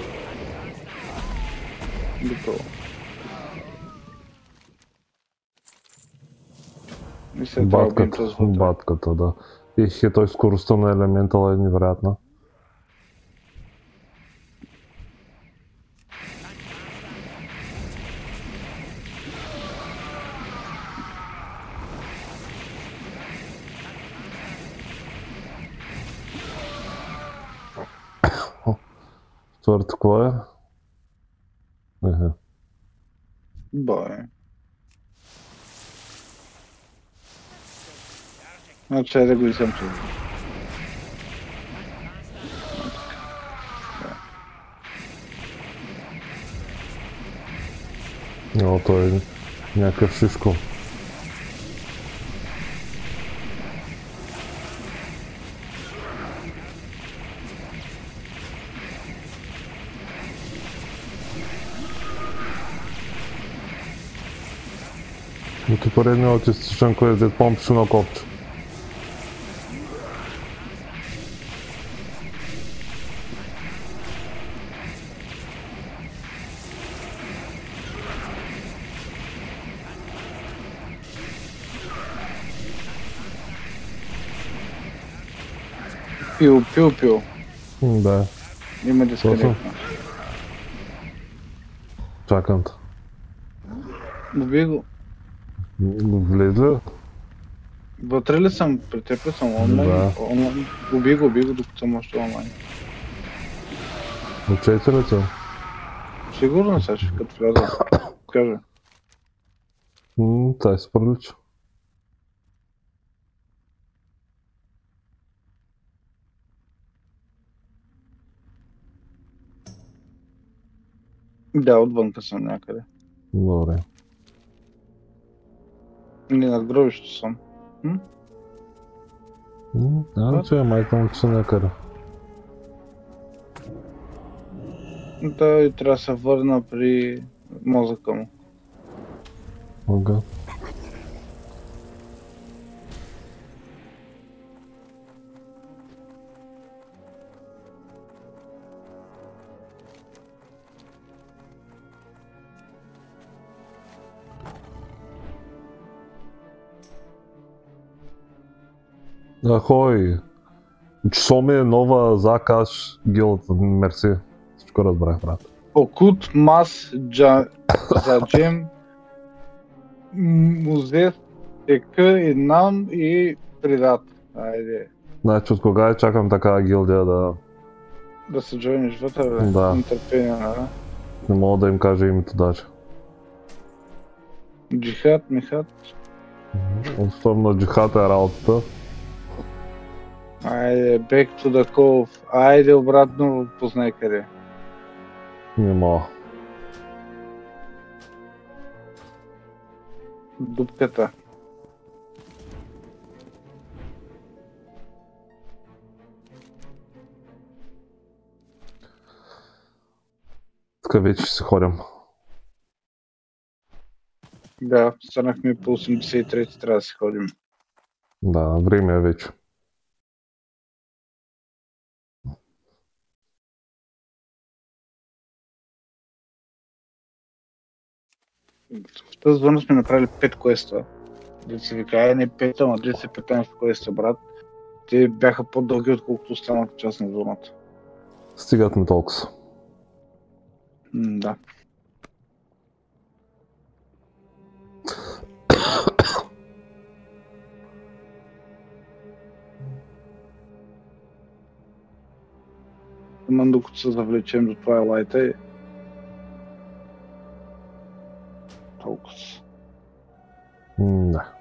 [SPEAKER 2] Готово. И след това убием
[SPEAKER 1] Батката,
[SPEAKER 2] този вътре.
[SPEAKER 1] батката, да. И хе, той скоростта на елементала е невероятна. Четвърто, какво е? Еха.
[SPEAKER 2] Бай. Значи да го изям това.
[SPEAKER 1] Но той е някакъв шишко. Но ти поредния аутистичен, кой е дед помпиш на копче.
[SPEAKER 2] Пил, пил, пил.
[SPEAKER 1] М, Да,
[SPEAKER 2] Има дисконектно.
[SPEAKER 1] чакам те.
[SPEAKER 2] Уби го.
[SPEAKER 1] Влезли?
[SPEAKER 2] Вътре ли съм? При теб ли съм? Онлайн?
[SPEAKER 1] Да.
[SPEAKER 2] Онлайн. Уби го, уби го, докато съм още онлайн.
[SPEAKER 1] Учете ли те?
[SPEAKER 2] Сигурно сега ще като вляза. Кажа.
[SPEAKER 1] М, Тай се прилича.
[SPEAKER 2] Да, отвънка съм някъде.
[SPEAKER 1] Добре.
[SPEAKER 2] Не, над гробището съм. М?
[SPEAKER 1] М, А, не чуя, майка му, че са някъде.
[SPEAKER 2] Да, и трябва да се върна при мозъка му.
[SPEAKER 1] Ага. Ахой! Часо ми е нова заказ гилд, мерси. Всичко разбрах, брат.
[SPEAKER 2] Окут, Мас, Джа... Заджем, Музет, Ека, Инам и Предат. Айде.
[SPEAKER 1] Значи от кога я чакам такава гилдия да...
[SPEAKER 2] Да се джойниш вътре, бе.
[SPEAKER 1] Да.
[SPEAKER 2] Нетърпение, нали?
[SPEAKER 1] Не мога да им кажа името даже.
[SPEAKER 2] Джихад, Михат.
[SPEAKER 1] Особено джихата е работата.
[SPEAKER 2] Айде, back to the cove. Айде обратно, познай къде.
[SPEAKER 1] Не мога.
[SPEAKER 2] Дупката.
[SPEAKER 1] Така вече ще си ходим.
[SPEAKER 2] Да, станахме по осемдесет и трети, трябва да си ходим.
[SPEAKER 1] Да, време е вече.
[SPEAKER 2] В тази зона сме направили пет квеста. Да си вика, ай не пет, ама десет петнайсет квеста, брат. Те бяха по-дълги, отколкото останалата част на зоната.
[SPEAKER 1] Стигат ми толкова.
[SPEAKER 2] М, да. Ама докато се завлечем до Твайлайта и... Толкова.
[SPEAKER 1] М, Да.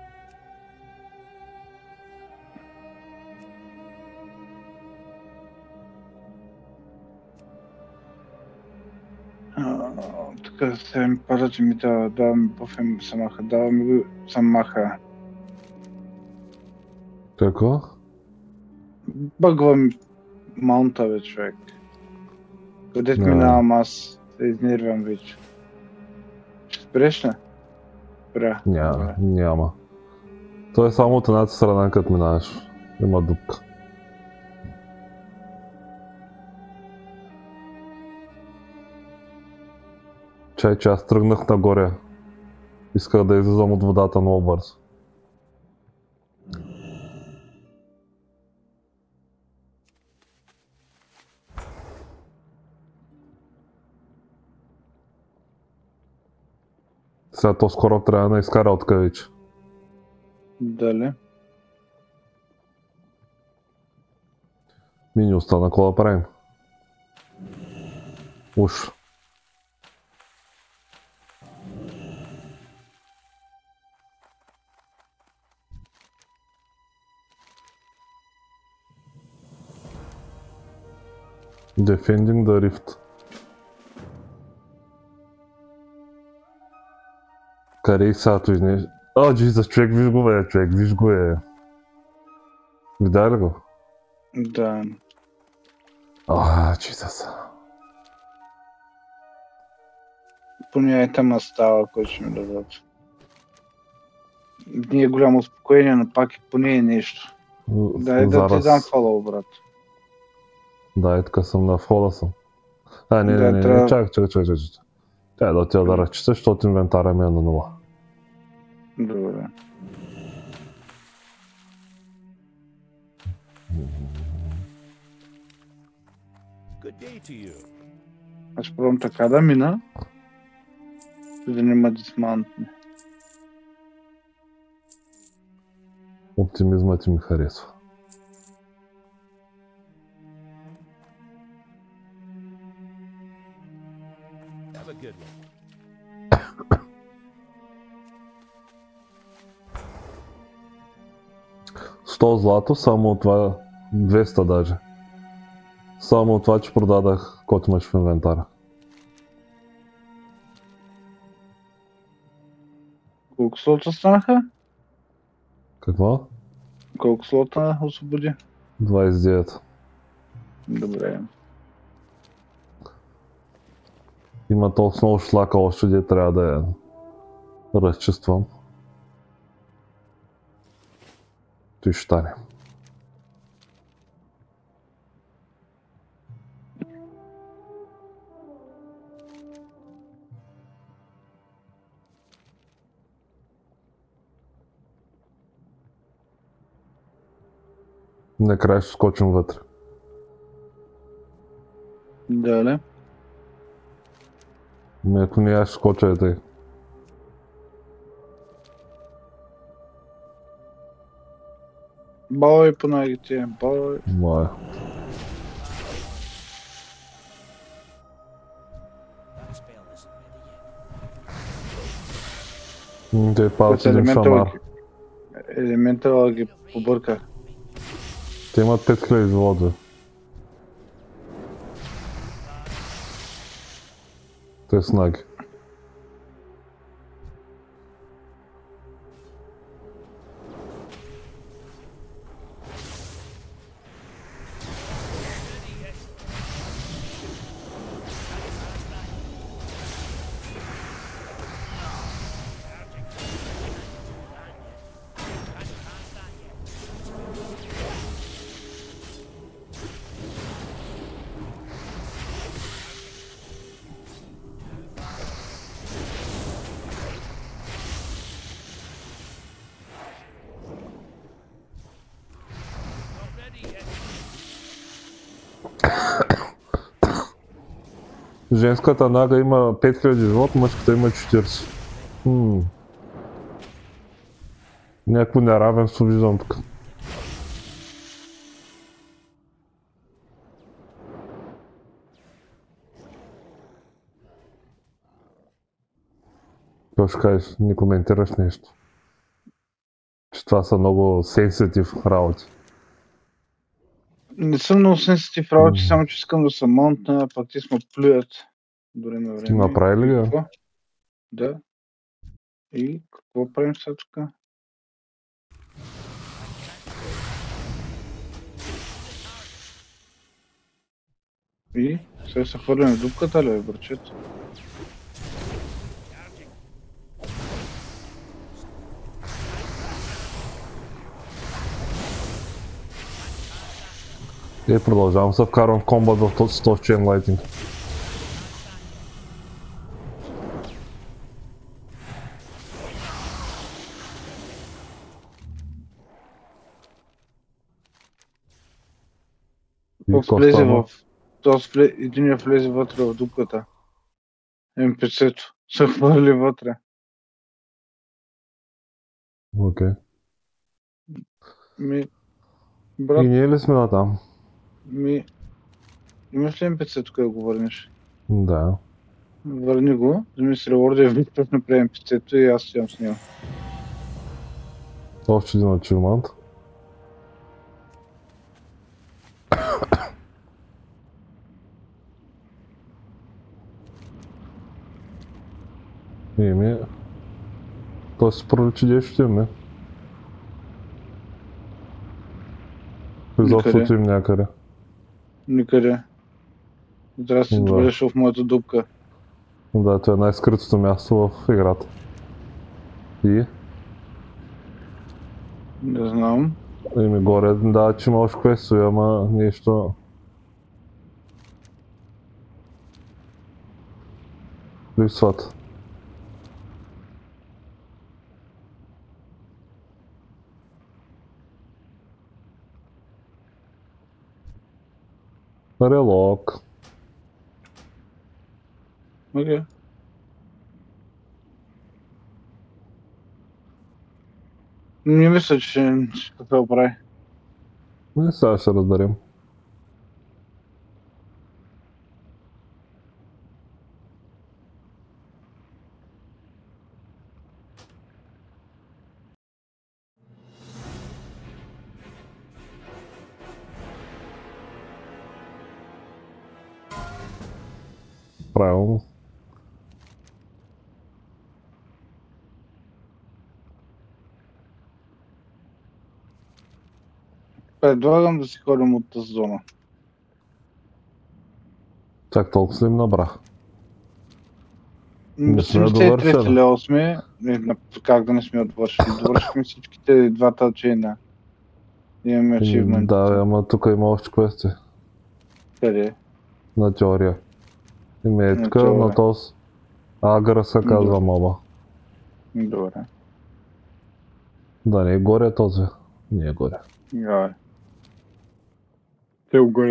[SPEAKER 2] А, така се ми пара, че ми дава, дава ми буфем самаха, дава ми го самаха.
[SPEAKER 1] Какво?
[SPEAKER 2] Бъгва ми маунта, бе, човек. Където
[SPEAKER 1] Да.
[SPEAKER 2] минавам аз, се изнервям вече. Ще спреш ли? Спря.
[SPEAKER 1] Няма,
[SPEAKER 2] Добре.
[SPEAKER 1] няма. То е само от едната страна, като минаваш. Има дупка. Чай, че аз тръгнах нагоре. Исках да излизам от водата много бързо. Сега то скоро трябва да изкара от кавича.
[SPEAKER 2] Дали?
[SPEAKER 1] Ми ни остана какво да правим. Уж. Defending the Rift. Къде сега изнеш? О, Jesus, човек, виж го бе, човек, виж го е. Видя ли го?
[SPEAKER 2] Да.
[SPEAKER 1] О, Jesus.
[SPEAKER 2] Поне е тема става, който ще ми дадат. Не е голямо успокоение, но пак и поне е нещо. Дай да ти дам фолоу, брат.
[SPEAKER 1] Да, е така съм на входа съм. А, не,
[SPEAKER 2] Да,
[SPEAKER 1] не, не,
[SPEAKER 2] трябва-
[SPEAKER 1] не, чакай, чакай, чакай, чакай. Тя да отида да разчита, защото инвентара ми е на нула.
[SPEAKER 2] Добре.
[SPEAKER 4] Good day to you.
[SPEAKER 2] Аз пробвам така да мина, за да няма дисмаунтне.
[SPEAKER 1] Оптимизмът ти ми харесва.
[SPEAKER 4] Have a good one.
[SPEAKER 1] сто злато, само от това двеста даже. Само от това, че продадах който имаш в инвентара.
[SPEAKER 2] Колко слота станаха?
[SPEAKER 1] Какво?
[SPEAKER 2] Колко слота освободи?
[SPEAKER 1] двайсет и девет.
[SPEAKER 2] Добре.
[SPEAKER 1] Има толкова много шлака още, де трябва да я разчиствам. Той ще стане. Накрая ще скочим вътре.
[SPEAKER 2] Дале.
[SPEAKER 1] Ето не аз скоча е тъй.
[SPEAKER 2] Бой по ногите, бой.
[SPEAKER 1] Мое.
[SPEAKER 3] That spell isn't ready yet.
[SPEAKER 1] М, Те падат
[SPEAKER 2] Който
[SPEAKER 1] един
[SPEAKER 2] елементал
[SPEAKER 1] шамар.
[SPEAKER 2] ги, елементал ги побърка.
[SPEAKER 1] Те имат пет хиляди живота. Те снаги.
[SPEAKER 3] Not ready yet.
[SPEAKER 1] Женската нага има пет хиляди живот, мъжката има четиридесет. Хм. Някакво неравенство виждам тук. Какво ще кажеш? Не коментираш нещо. Че това са много сенситив работи.
[SPEAKER 2] Не съм много сенситив работи,
[SPEAKER 1] М.
[SPEAKER 2] само че искам да съм монтна, а пък ти сме плюят до време на време.
[SPEAKER 1] Направи ли
[SPEAKER 2] И
[SPEAKER 1] го?
[SPEAKER 2] какво? Да. И какво правим сега тук? И сега се хвърляме в дупката ли, бе, бърчет?
[SPEAKER 1] И продължавам се вкарвам в комбат в този този чейн лайтинг. И
[SPEAKER 2] Този
[SPEAKER 1] какво
[SPEAKER 2] влезе
[SPEAKER 1] стана?
[SPEAKER 2] в... Този вле... Единия влезе вътре в дупката. ем пи си-то. Се хвърли вътре.
[SPEAKER 1] Окей.
[SPEAKER 2] Ми...
[SPEAKER 1] И
[SPEAKER 2] Брат,
[SPEAKER 1] ние ли сме на там?
[SPEAKER 2] ми... Имаш ли ем пи си тук да го върнеш?
[SPEAKER 1] Да.
[SPEAKER 2] Върни го, вземи си реворда и Виктор направи ем пи си-то и аз стоям с него.
[SPEAKER 1] Още един ачивмент. Еми... То си проличи нещо имаме. Изобщото им някъде.
[SPEAKER 2] Никъде. Здрасти,
[SPEAKER 1] Да.
[SPEAKER 2] добре дошъл в моята дупка.
[SPEAKER 1] Да, това е най-скритото място в играта. И?
[SPEAKER 2] Не знам.
[SPEAKER 1] Еми горе, да, че има още квестове, ама нещо... Липсват. Релок.
[SPEAKER 2] Окей. Не мисля, че ще какво прави.
[SPEAKER 1] И сега ще разберем. Правилно.
[SPEAKER 2] Предлагам да си ходим от тази зона.
[SPEAKER 1] Чак толкова ли им набрах? Не сме
[SPEAKER 2] седемдесет и трети
[SPEAKER 1] довършили.
[SPEAKER 2] лево сме. Не, на- как да не сме довършили? Довършихме всичките двата чейна. Имаме ачивмент.
[SPEAKER 1] Да, ама тук има още квести.
[SPEAKER 2] Къде?
[SPEAKER 1] На теория. Има е
[SPEAKER 2] На
[SPEAKER 1] тук,
[SPEAKER 2] теория.
[SPEAKER 1] на този Агра се казва моба.
[SPEAKER 2] Добре.
[SPEAKER 1] Да, не е горе този. Не е горе.
[SPEAKER 2] Добре. Те горе.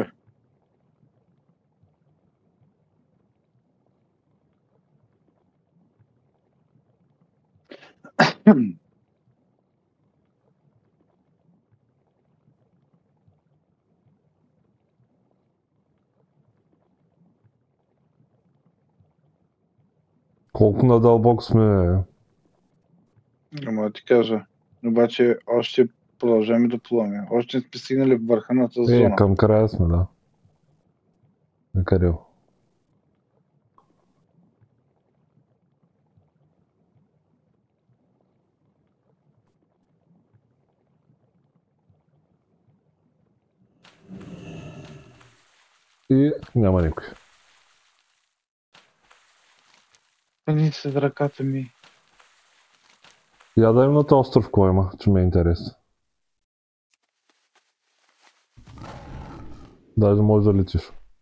[SPEAKER 1] Колко надълбоко сме?
[SPEAKER 2] Ама да ти кажа. Обаче още продължаваме да плуваме. Още не сме стигнали в върха на тази
[SPEAKER 1] Е,
[SPEAKER 2] зона.
[SPEAKER 1] към края сме, да. Накарил. И няма никой.
[SPEAKER 2] Тъни с ръката ми.
[SPEAKER 1] Я да им на този остров кой има, че ме е интересно. Даже можеш да летиш.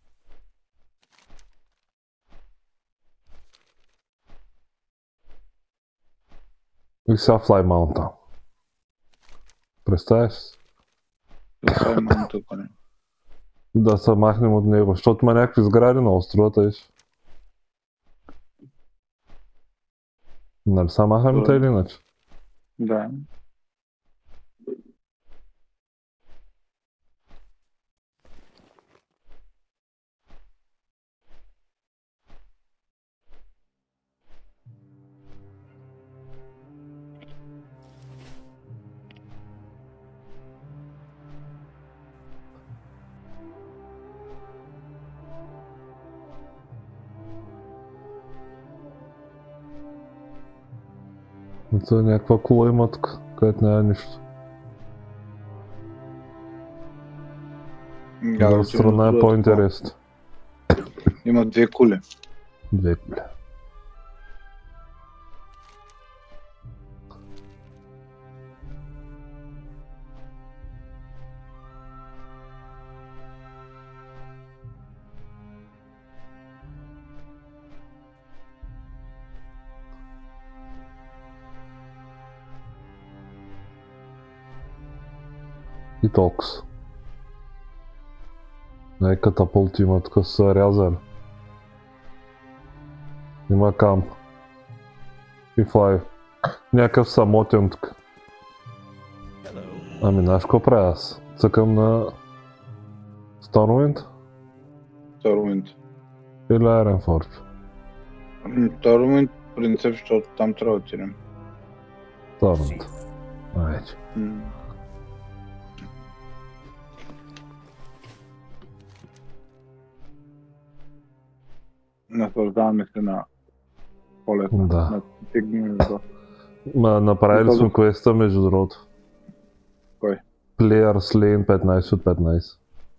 [SPEAKER 1] И сега Fly Mountain. Представяш си?
[SPEAKER 2] Това е малко тук, не.
[SPEAKER 1] Да се махнем от него, защото има някакви сгради на острова, тъйш. Нали са махаме
[SPEAKER 2] Да.
[SPEAKER 1] те или иначе?
[SPEAKER 2] Да.
[SPEAKER 1] Това някаква кула има тук, където няма нищо.
[SPEAKER 2] Да,
[SPEAKER 1] Да,
[SPEAKER 2] да,
[SPEAKER 1] страна е по-интересно.
[SPEAKER 2] Има две кули.
[SPEAKER 1] Две кули. И толкова. Не, катапулти има, тук са рязали. Има камп. И флай. Някакъв самотен тук.
[SPEAKER 4] Hello.
[SPEAKER 1] Ами знаеш какво правя аз? Цъкам на Stormwind
[SPEAKER 2] Тормент.
[SPEAKER 1] или Ironforge?
[SPEAKER 2] Тормент, принцип, защото там трябва да отидем.
[SPEAKER 1] Stormwind. Айде.
[SPEAKER 2] М. Наслаждаваме се на полета.
[SPEAKER 1] Да.
[SPEAKER 2] На тигненето.
[SPEAKER 1] Ма направили
[SPEAKER 2] Готово.
[SPEAKER 1] сме квеста между другото.
[SPEAKER 2] Кой?
[SPEAKER 1] Player Slain петнайсет от петнайсет.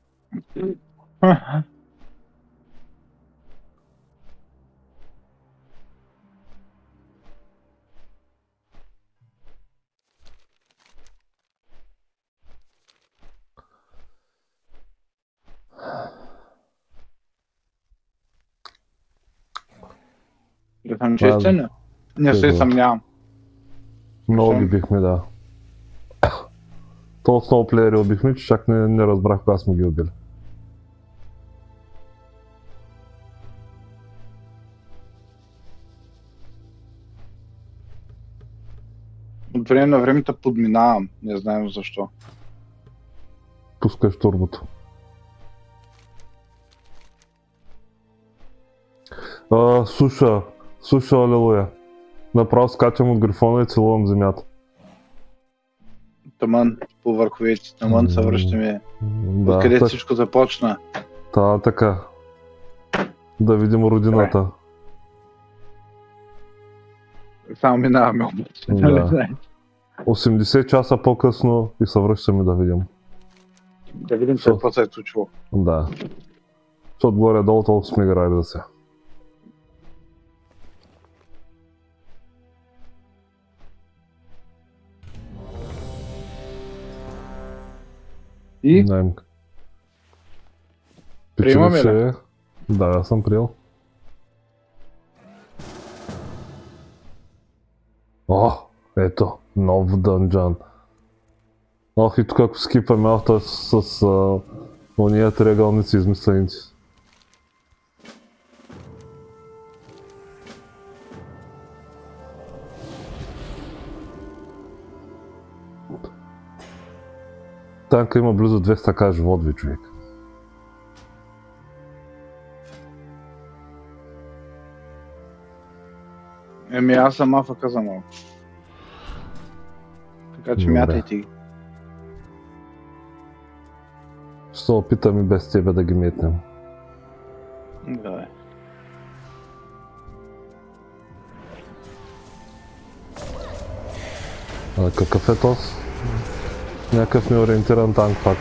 [SPEAKER 2] Да съм честен? Не се
[SPEAKER 1] Сигурно.
[SPEAKER 2] съмнявам.
[SPEAKER 1] Много ги
[SPEAKER 2] Съм.
[SPEAKER 1] бихме, да. Толкова много плеери убихме, че чак не, не разбрах кога сме ги убили.
[SPEAKER 2] От време на време те подминавам. Не знаем защо.
[SPEAKER 1] Пускаш турбото. А, суша, суша, алелуя. Направо скачам от грифона и целувам земята.
[SPEAKER 2] Таман по върховете. Таман се връщаме.
[SPEAKER 1] Да,
[SPEAKER 2] Откъде
[SPEAKER 1] так,
[SPEAKER 2] всичко започна.
[SPEAKER 1] та, така. Да видим родината.
[SPEAKER 2] Само минаваме обаче.
[SPEAKER 1] Да.
[SPEAKER 2] Нали знаеш?
[SPEAKER 1] осемдесет часа по-късно и се връщаме да видим.
[SPEAKER 2] Да видим
[SPEAKER 1] Що?
[SPEAKER 2] какво се е случило.
[SPEAKER 1] Да. Защото горе-долу толкова сме играли за сега.
[SPEAKER 2] И
[SPEAKER 1] Знаем.
[SPEAKER 2] Приемаме ли?
[SPEAKER 1] Печеливше- Да, аз съм приел. О, ето, нов дънджан. Ох, и тук ако скипаме авто с, с а, ония триъгълници измисленици. Танка има близо двеста к живот, ви, човек.
[SPEAKER 2] Еми аз съм афака за малко. Така че
[SPEAKER 1] Добре.
[SPEAKER 2] мятайте ги.
[SPEAKER 1] Ще се опитам и без тебе да ги метнем.
[SPEAKER 2] Да,
[SPEAKER 1] А какъв е този? Някакъв неориентиран танк пак.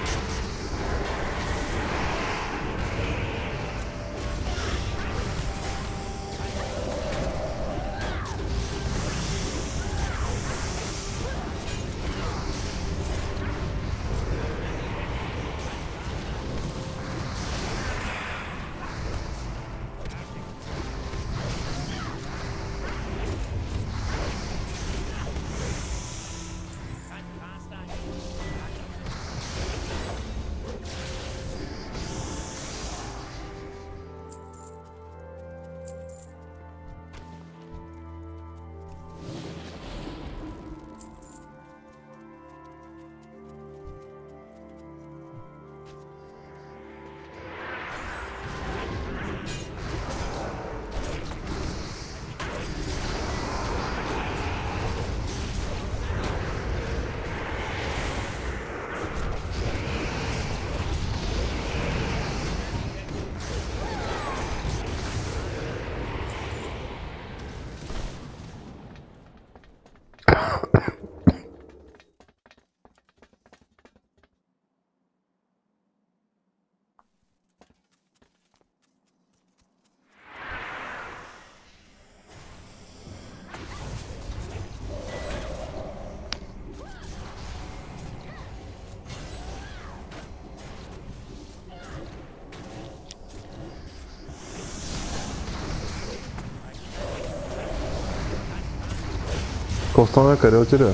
[SPEAKER 1] Какво стана, къде отиде?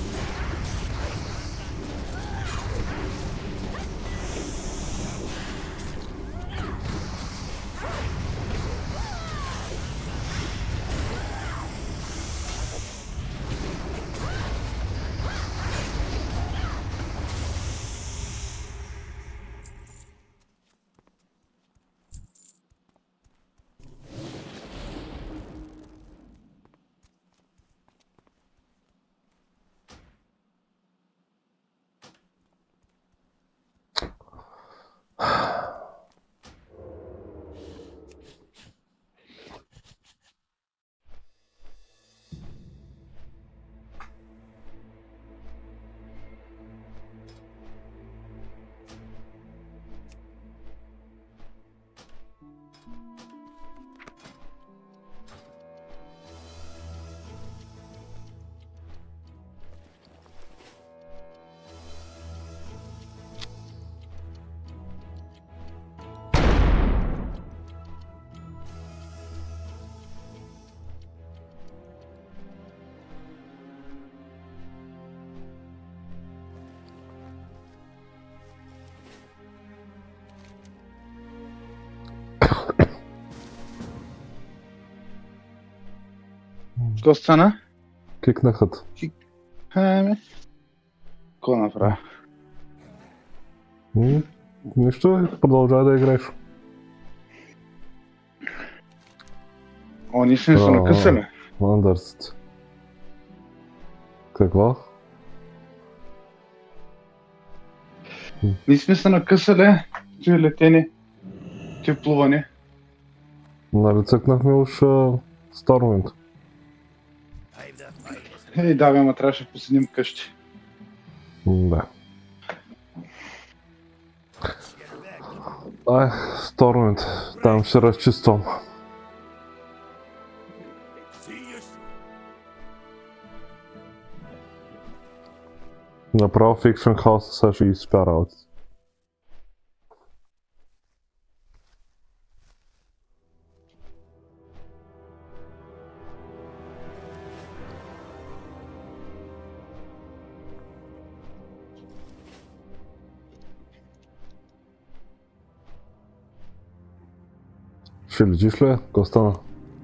[SPEAKER 2] Какво стана?
[SPEAKER 1] Кикнахът.
[SPEAKER 2] Ами... Какво направя?
[SPEAKER 1] М, Нищо, продължай да играеш.
[SPEAKER 2] О, наистина са
[SPEAKER 1] А,
[SPEAKER 2] накъсали.
[SPEAKER 1] Андърст. Какво?
[SPEAKER 2] Наистина са накъсали. Тия летени. Тия плуване.
[SPEAKER 1] Нали цъкнахме уж Stormwind.
[SPEAKER 2] Ей, да, бе, ама трябваше да поседим къщи.
[SPEAKER 1] М, Да. Ай, Stormwind. Там ще разчиствам. Направо Fiction House сега ще ги спя работи. Ще летиш ли? Какво стана?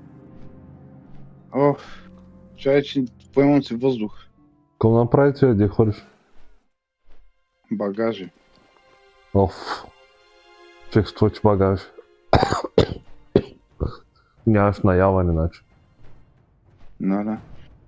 [SPEAKER 2] О, чай, че поемам си въздух.
[SPEAKER 1] Какво направи ти, де ходиш?
[SPEAKER 2] Багажи.
[SPEAKER 1] Оф. Чех с твой багаж. Нямаш наяване, значи.
[SPEAKER 2] Да, да.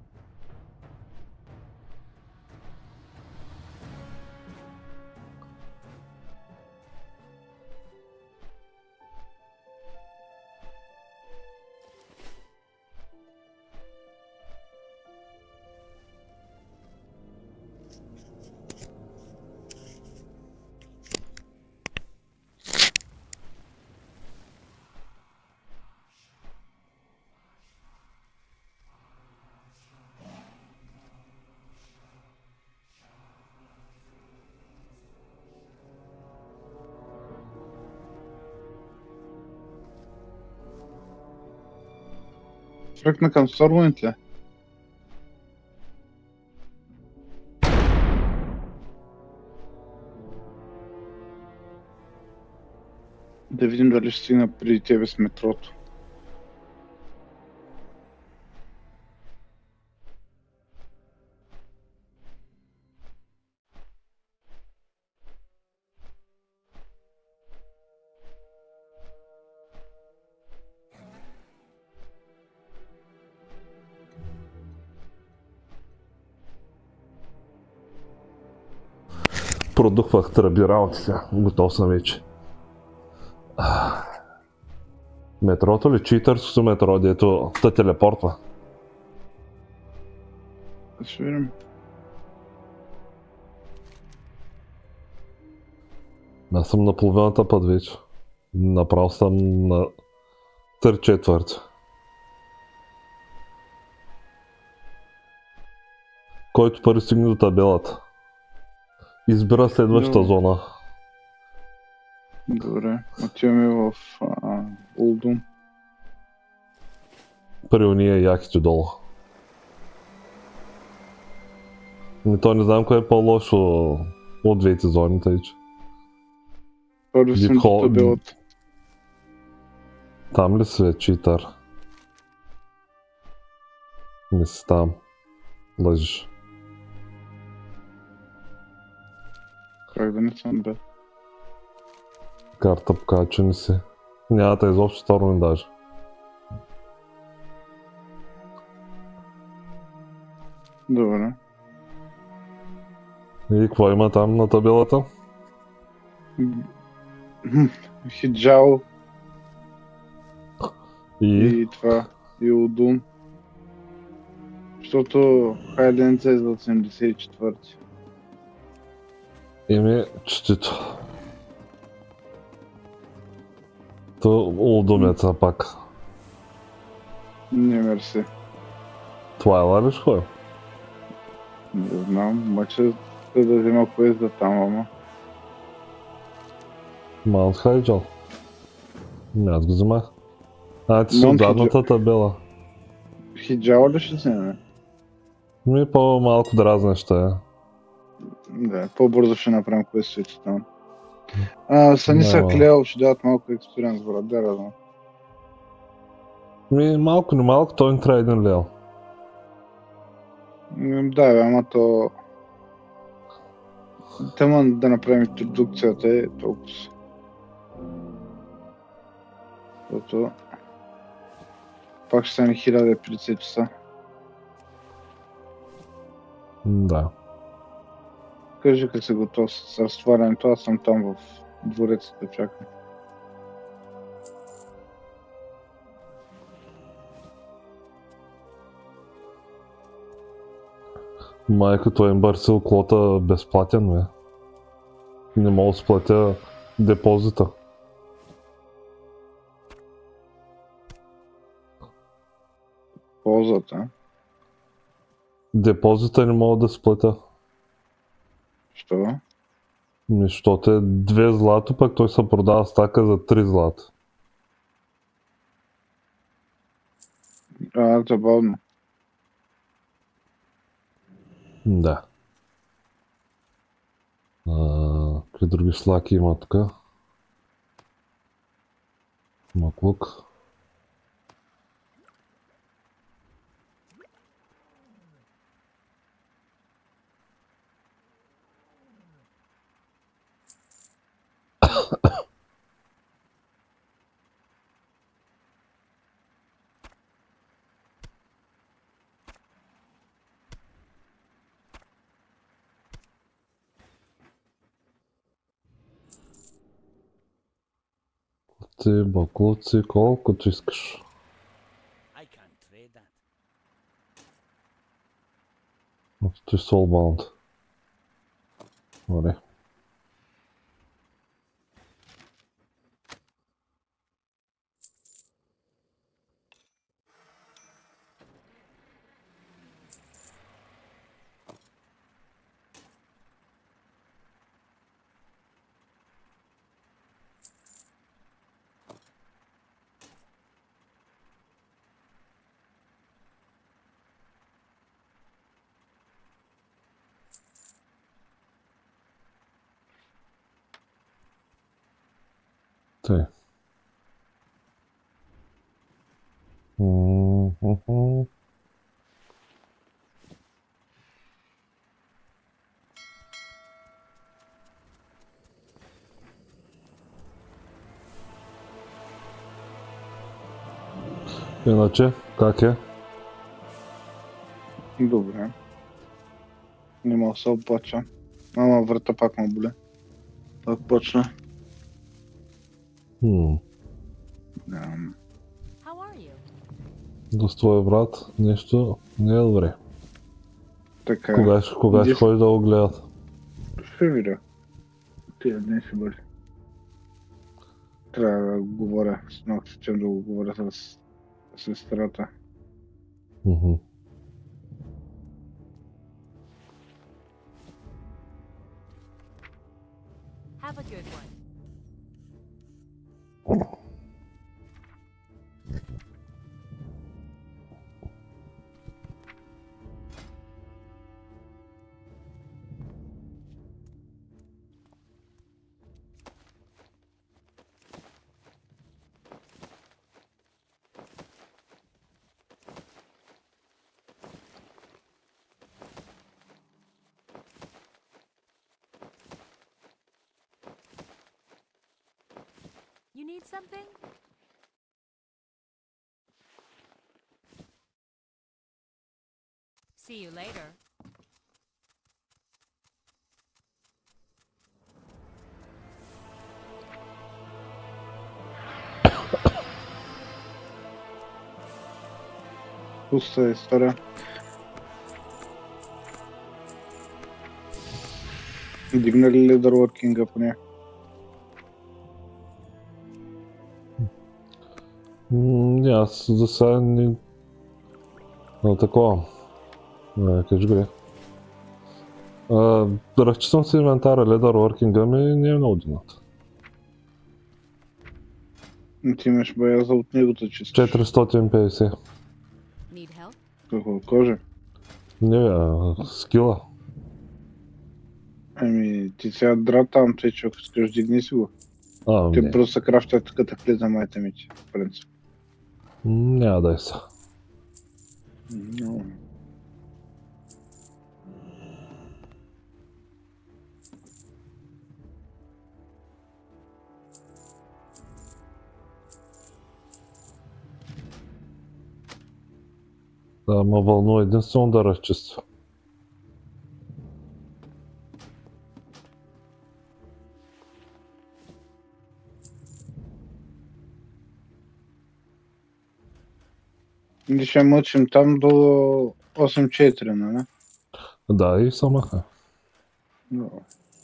[SPEAKER 2] Тръгна към Stormwind ли? Да видим дали ще стигна преди тебе с метрото.
[SPEAKER 1] Продухвах тръби работите. Готов съм вече. Метрото ли? Читърското метро, дето те телепортва.
[SPEAKER 2] Ще видим.
[SPEAKER 1] Аз съм на половината път вече. Направо съм на три четвърти. Който първи стигне до табелата. Избира следващата
[SPEAKER 2] Добре.
[SPEAKER 1] зона.
[SPEAKER 2] Добре, отиваме в а, Улдум.
[SPEAKER 1] При уния яките долу. И то не знам кое е по-лошо от двете зони, тъй че.
[SPEAKER 2] Първи съм до
[SPEAKER 1] Hall-
[SPEAKER 2] табелата.
[SPEAKER 1] Там ли си е читър? Не си там. Лъжиш.
[SPEAKER 2] Как да не съм бе?
[SPEAKER 1] Карта показва, че не си. Нямате изобщо сторони даже.
[SPEAKER 2] Добре.
[SPEAKER 1] И какво има там на табелата?
[SPEAKER 2] Хиджао
[SPEAKER 1] И...
[SPEAKER 2] и това. И Улдум. Защото Хайленца е за осемдесет и четвърти.
[SPEAKER 1] Еми, честито. То улдумеца пак.
[SPEAKER 2] Не, мерси.
[SPEAKER 1] Това е лариш кой?
[SPEAKER 2] Не знам, мъча се да взема квест за там, ама.
[SPEAKER 1] Маунт Хайджал. Не, аз го вземах. А, ти си
[SPEAKER 2] Маунт
[SPEAKER 1] от задната табела.
[SPEAKER 2] Хиджао ли ще вземе?
[SPEAKER 1] Ми по-малко дразнеща е.
[SPEAKER 2] Да, по-бързо ще направим квестовете там. А, Сани са
[SPEAKER 1] Няма.
[SPEAKER 2] клеял, ще дадат малко експириенс, брат, да, да, да.
[SPEAKER 1] Ми малко не малко, той не трябва един леал.
[SPEAKER 2] М, Да, бе, ама то... Тема да направим интродукцията е толкова. Защото... Пак ще стане хиляда и петдесет часа.
[SPEAKER 1] Да.
[SPEAKER 2] Кажи като си готов с разтварянето, аз съм там в дворецата, чакам.
[SPEAKER 1] Майка, той им бърсил клота безплатен, бе. Не мога да сплатя депозита.
[SPEAKER 2] Ползата.
[SPEAKER 1] Депозита не мога да сплатя.
[SPEAKER 2] Що?
[SPEAKER 1] Защото е две злато, пък той се продава стака за три злата.
[SPEAKER 2] А, забавно.
[SPEAKER 1] Да. А, какви други слаки има тук? Маклук. Гранати, баклуци, колкото искаш.
[SPEAKER 3] I can't trade that.
[SPEAKER 1] Ти Soulbound. Добре. Тъй. М-м-м. Иначе, как е?
[SPEAKER 2] Добре. Не мога да се оплача. Ама врата пак ме боли. Пак почна.
[SPEAKER 1] Хм.
[SPEAKER 2] Ам,
[SPEAKER 5] How are you?
[SPEAKER 1] Да с твой брат нещо не е добре.
[SPEAKER 2] Така.
[SPEAKER 1] Кога, ще- кога ще
[SPEAKER 2] Дис-
[SPEAKER 1] ходиш да го гледат?
[SPEAKER 2] Ще видя. Тия дни ще бъде. Трябва да говоря с малко че да го говоря с сестрата.
[SPEAKER 1] Мгм.
[SPEAKER 5] Have a good one. You need something? See you later.
[SPEAKER 2] Пуста история. Дигнали ли лидерворкинга по нея?
[SPEAKER 1] М, аз за сега не... Но такова. Не, кажи го. Разчитам си инвентара, ледър working ми не е много дигнат.
[SPEAKER 2] Ти имаш бояза от негото чисто.
[SPEAKER 1] четиристотин и петдесет.
[SPEAKER 5] Need help?
[SPEAKER 2] Какво кожа?
[SPEAKER 1] Не бе, а, скила.
[SPEAKER 2] Ами ти сега дра там, тъй че ако искаш дигни си го.
[SPEAKER 1] А,
[SPEAKER 2] Ти
[SPEAKER 1] не.
[SPEAKER 2] просто се крафтят катаклизъм айтемите, в принцип.
[SPEAKER 1] М, Няма да е са.
[SPEAKER 2] Но...
[SPEAKER 1] Да, ма вълнува единствено да разчиства.
[SPEAKER 2] Ние ще мъчим там до осем четири, нали?
[SPEAKER 1] Да, и самаха.
[SPEAKER 2] Но...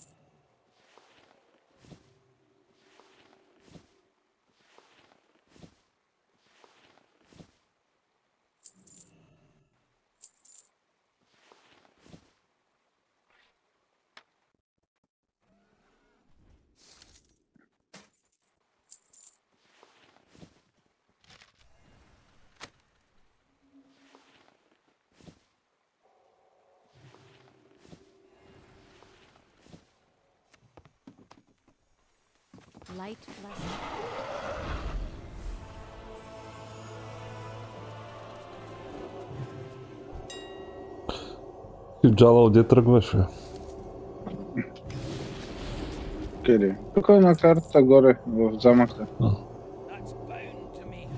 [SPEAKER 5] Light blessing.
[SPEAKER 1] И джала отде тръгваш, бе.
[SPEAKER 2] Къде? Тук е на картата горе, в замъка.
[SPEAKER 1] А.
[SPEAKER 3] That's bound to me.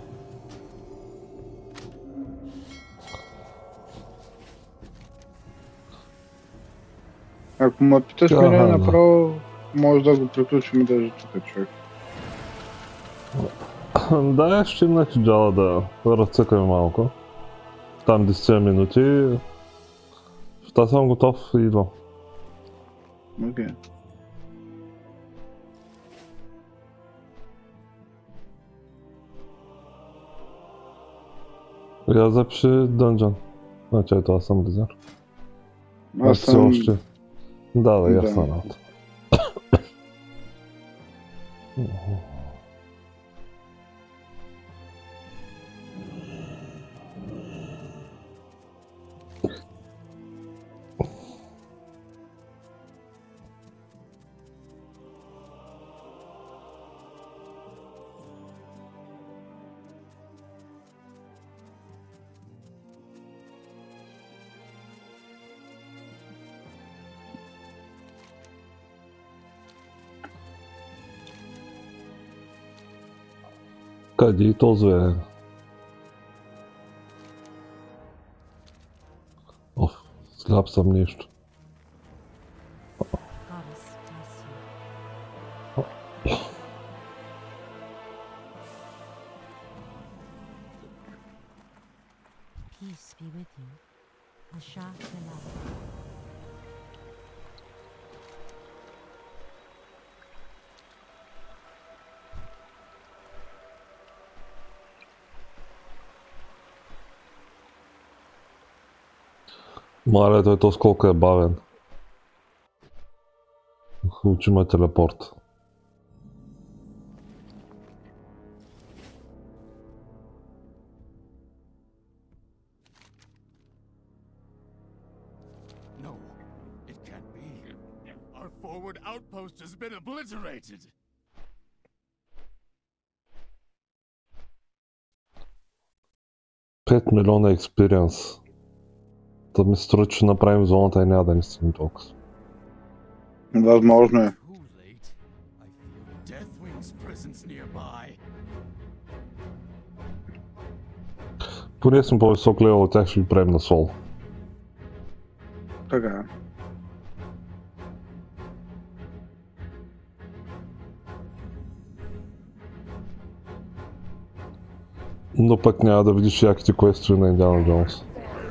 [SPEAKER 2] Ако ме питаш
[SPEAKER 1] Ага,
[SPEAKER 2] мене
[SPEAKER 1] да.
[SPEAKER 2] направо, може да го приключим и даже тук, човек.
[SPEAKER 1] Да, ще им нахи джала да разцъкаме малко. Там десет минути. Та съм готов и идвам.
[SPEAKER 2] Окей.
[SPEAKER 1] Я запиши дънжън. Значи ето аз съм Близър.
[SPEAKER 2] Аз
[SPEAKER 1] все
[SPEAKER 2] съм...
[SPEAKER 1] още. Да, да,
[SPEAKER 2] Да.
[SPEAKER 1] ясна работа. Къде и този е? Оф, сляп съм нещо.
[SPEAKER 5] Goddess bless you. Peace be with you. Asha Khalaf.
[SPEAKER 1] Маля, той този колко е бавен. Учи ме телепорт.
[SPEAKER 6] No, it can't be. Our forward outpost has been obliterated.
[SPEAKER 1] пет милиона експириенс. Да ми се струва, че направим зоната и няма да ни стигне толкова.
[SPEAKER 2] Възможно е.
[SPEAKER 6] Too late. I feel Deathwing's presence nearby.
[SPEAKER 1] Поне съм по-висок левел от тях, ще ги правим на сол.
[SPEAKER 2] Така е.
[SPEAKER 1] Но пък няма да видиш яките квестове на Индиана Джонс.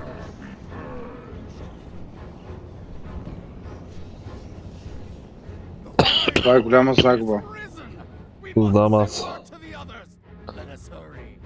[SPEAKER 2] Това е голяма загуба.
[SPEAKER 6] Prison! We
[SPEAKER 1] Знам
[SPEAKER 6] must
[SPEAKER 1] аз.
[SPEAKER 6] say more to the others. Let us hurry.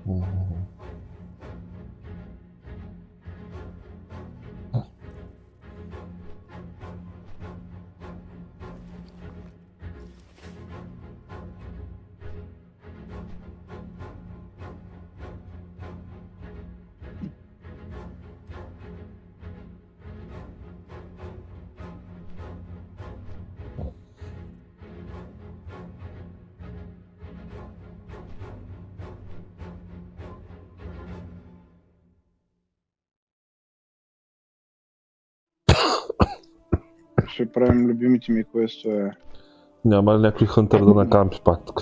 [SPEAKER 2] Ще правим любимите ми квестове.
[SPEAKER 1] Няма ли някой хънтър да накампи пак тук?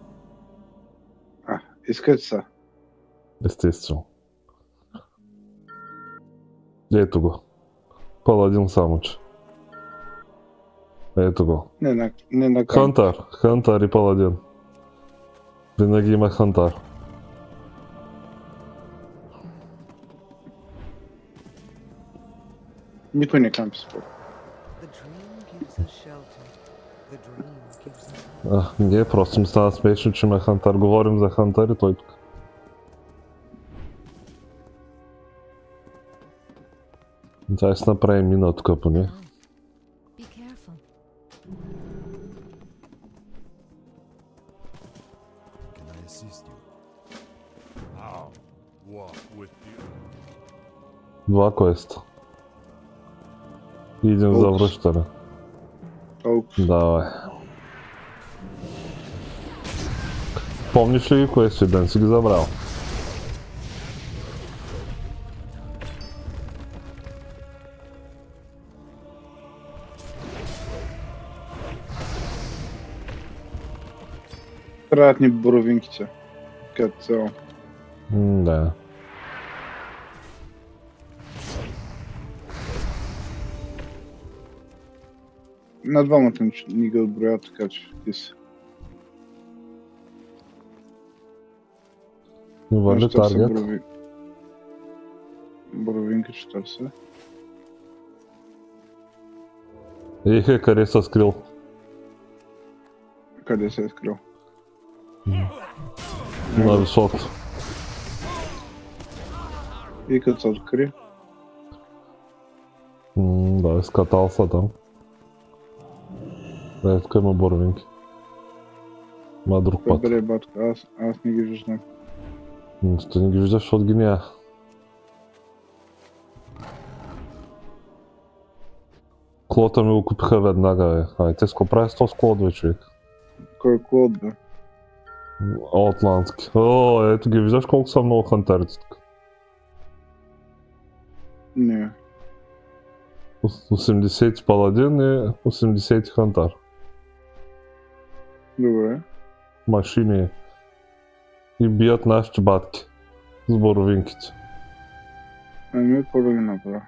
[SPEAKER 2] А, искате са.
[SPEAKER 1] Естествено. Ето го. Паладин само че. Ето го.
[SPEAKER 2] Не на, не на камп.
[SPEAKER 1] Хънтър. Хънтър и паладин. Винаги има хънтър.
[SPEAKER 2] Никой не кампи според.
[SPEAKER 7] The dream gives us shelter. The dream gives us
[SPEAKER 1] А, не, просто ми стана смешно, че има хънтър. Говорим за хънтър и той тук. Дай си направим мина тук поне.
[SPEAKER 5] Be careful.
[SPEAKER 4] Can I assist you? I'll walk with you.
[SPEAKER 1] Два квеста. И един за
[SPEAKER 2] Упс.
[SPEAKER 1] връщане.
[SPEAKER 2] Толкова.
[SPEAKER 1] Давай. Помниш ли ги квести, ден си ги забрал?
[SPEAKER 2] Трябват ни боровинките. Като цяло.
[SPEAKER 1] М, да.
[SPEAKER 2] На двамата ни- ни ги отброят, така че ти си.
[SPEAKER 1] И вали
[SPEAKER 2] Ще търся
[SPEAKER 1] таргет.
[SPEAKER 2] брови... Бровинки ще търся.
[SPEAKER 1] Ехе, къде се скрил?
[SPEAKER 2] Къде се е скрил?
[SPEAKER 1] На високо.
[SPEAKER 2] И като се откри,
[SPEAKER 1] М, да, изкатал са там. Да, тук има боровинки. Ма друг път.
[SPEAKER 2] бъде батка, аз, аз не ги виждам.
[SPEAKER 1] М, Ти не ги виждаш, защото ги няма. Клота ми го купиха веднага, бе. Ай, те ско прави с този клот, бе, човек.
[SPEAKER 2] Кой клод бе?
[SPEAKER 1] Атлантски. О, ето ги виждаш колко са много хантарите тук.
[SPEAKER 2] Не.
[SPEAKER 1] Ос- осемдесет паладин и осемдесет хантар.
[SPEAKER 2] Добре.
[SPEAKER 1] Машини. И бият нашите батки. С боровинките.
[SPEAKER 2] Ами, какво да ги направя?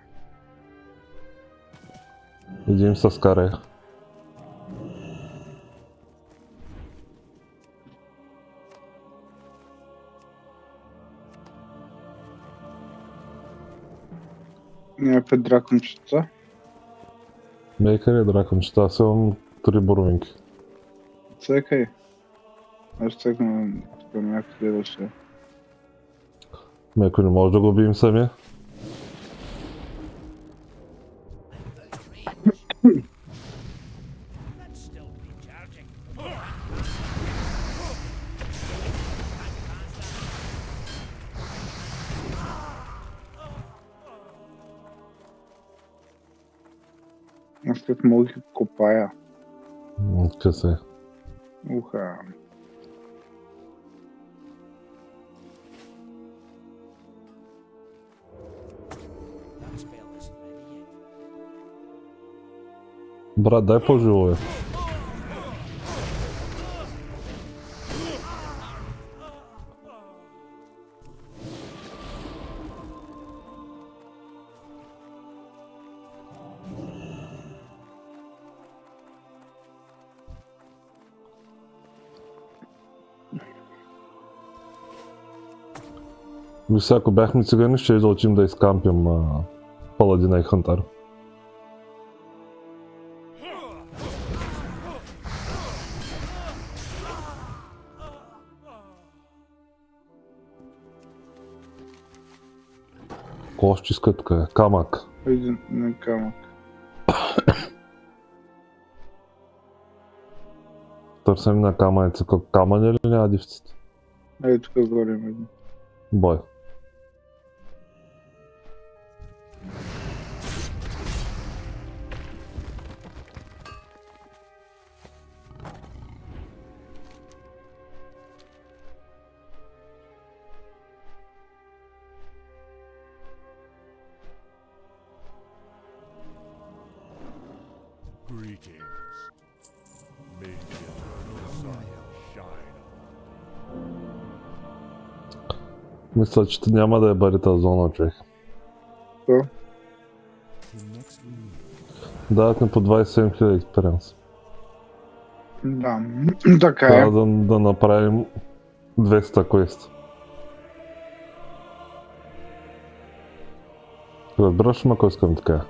[SPEAKER 1] Един с каре.
[SPEAKER 2] Някакви дракончета.
[SPEAKER 1] Мейкър е дракончета, аз имам три боровинки.
[SPEAKER 2] Цекай. Аз цекна тук някакви следващия.
[SPEAKER 1] Мейко не може да го бием сами.
[SPEAKER 3] Let's still be charging.
[SPEAKER 2] Аз след мога ги копая.
[SPEAKER 1] М, Късе.
[SPEAKER 2] Уха.
[SPEAKER 3] That spell isn't ready yet.
[SPEAKER 1] Брат, дай по-живо, бе. Мисля, ако бяхме цигани, ще да отидем да изкампим а, паладина и хантар. Какво ще иска тук? Е? Камък.
[SPEAKER 2] Един на камък.
[SPEAKER 1] Търсим на камъница. Как камън или няма дивците?
[SPEAKER 2] Ей, тук горе има един.
[SPEAKER 1] Бой.
[SPEAKER 4] Greetings. May the eternal sun shine on.
[SPEAKER 1] Мисля, че ти няма да е барита зона, човек.
[SPEAKER 2] Що?
[SPEAKER 1] Дават ни по двайсет и седем хиляди експириенс.
[SPEAKER 2] Да, така е.
[SPEAKER 1] Трябва да, да направим двеста квеста. Разбираш ма, кой искам така?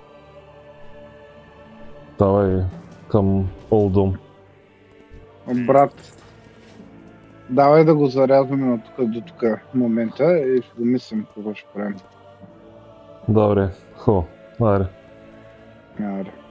[SPEAKER 1] Давай към Old Doom.
[SPEAKER 2] Брат, давай да го зарязваме от тук до тук в момента и ще го мислим какво ще правим.
[SPEAKER 1] Добре, хубаво. Айде.
[SPEAKER 2] Аре.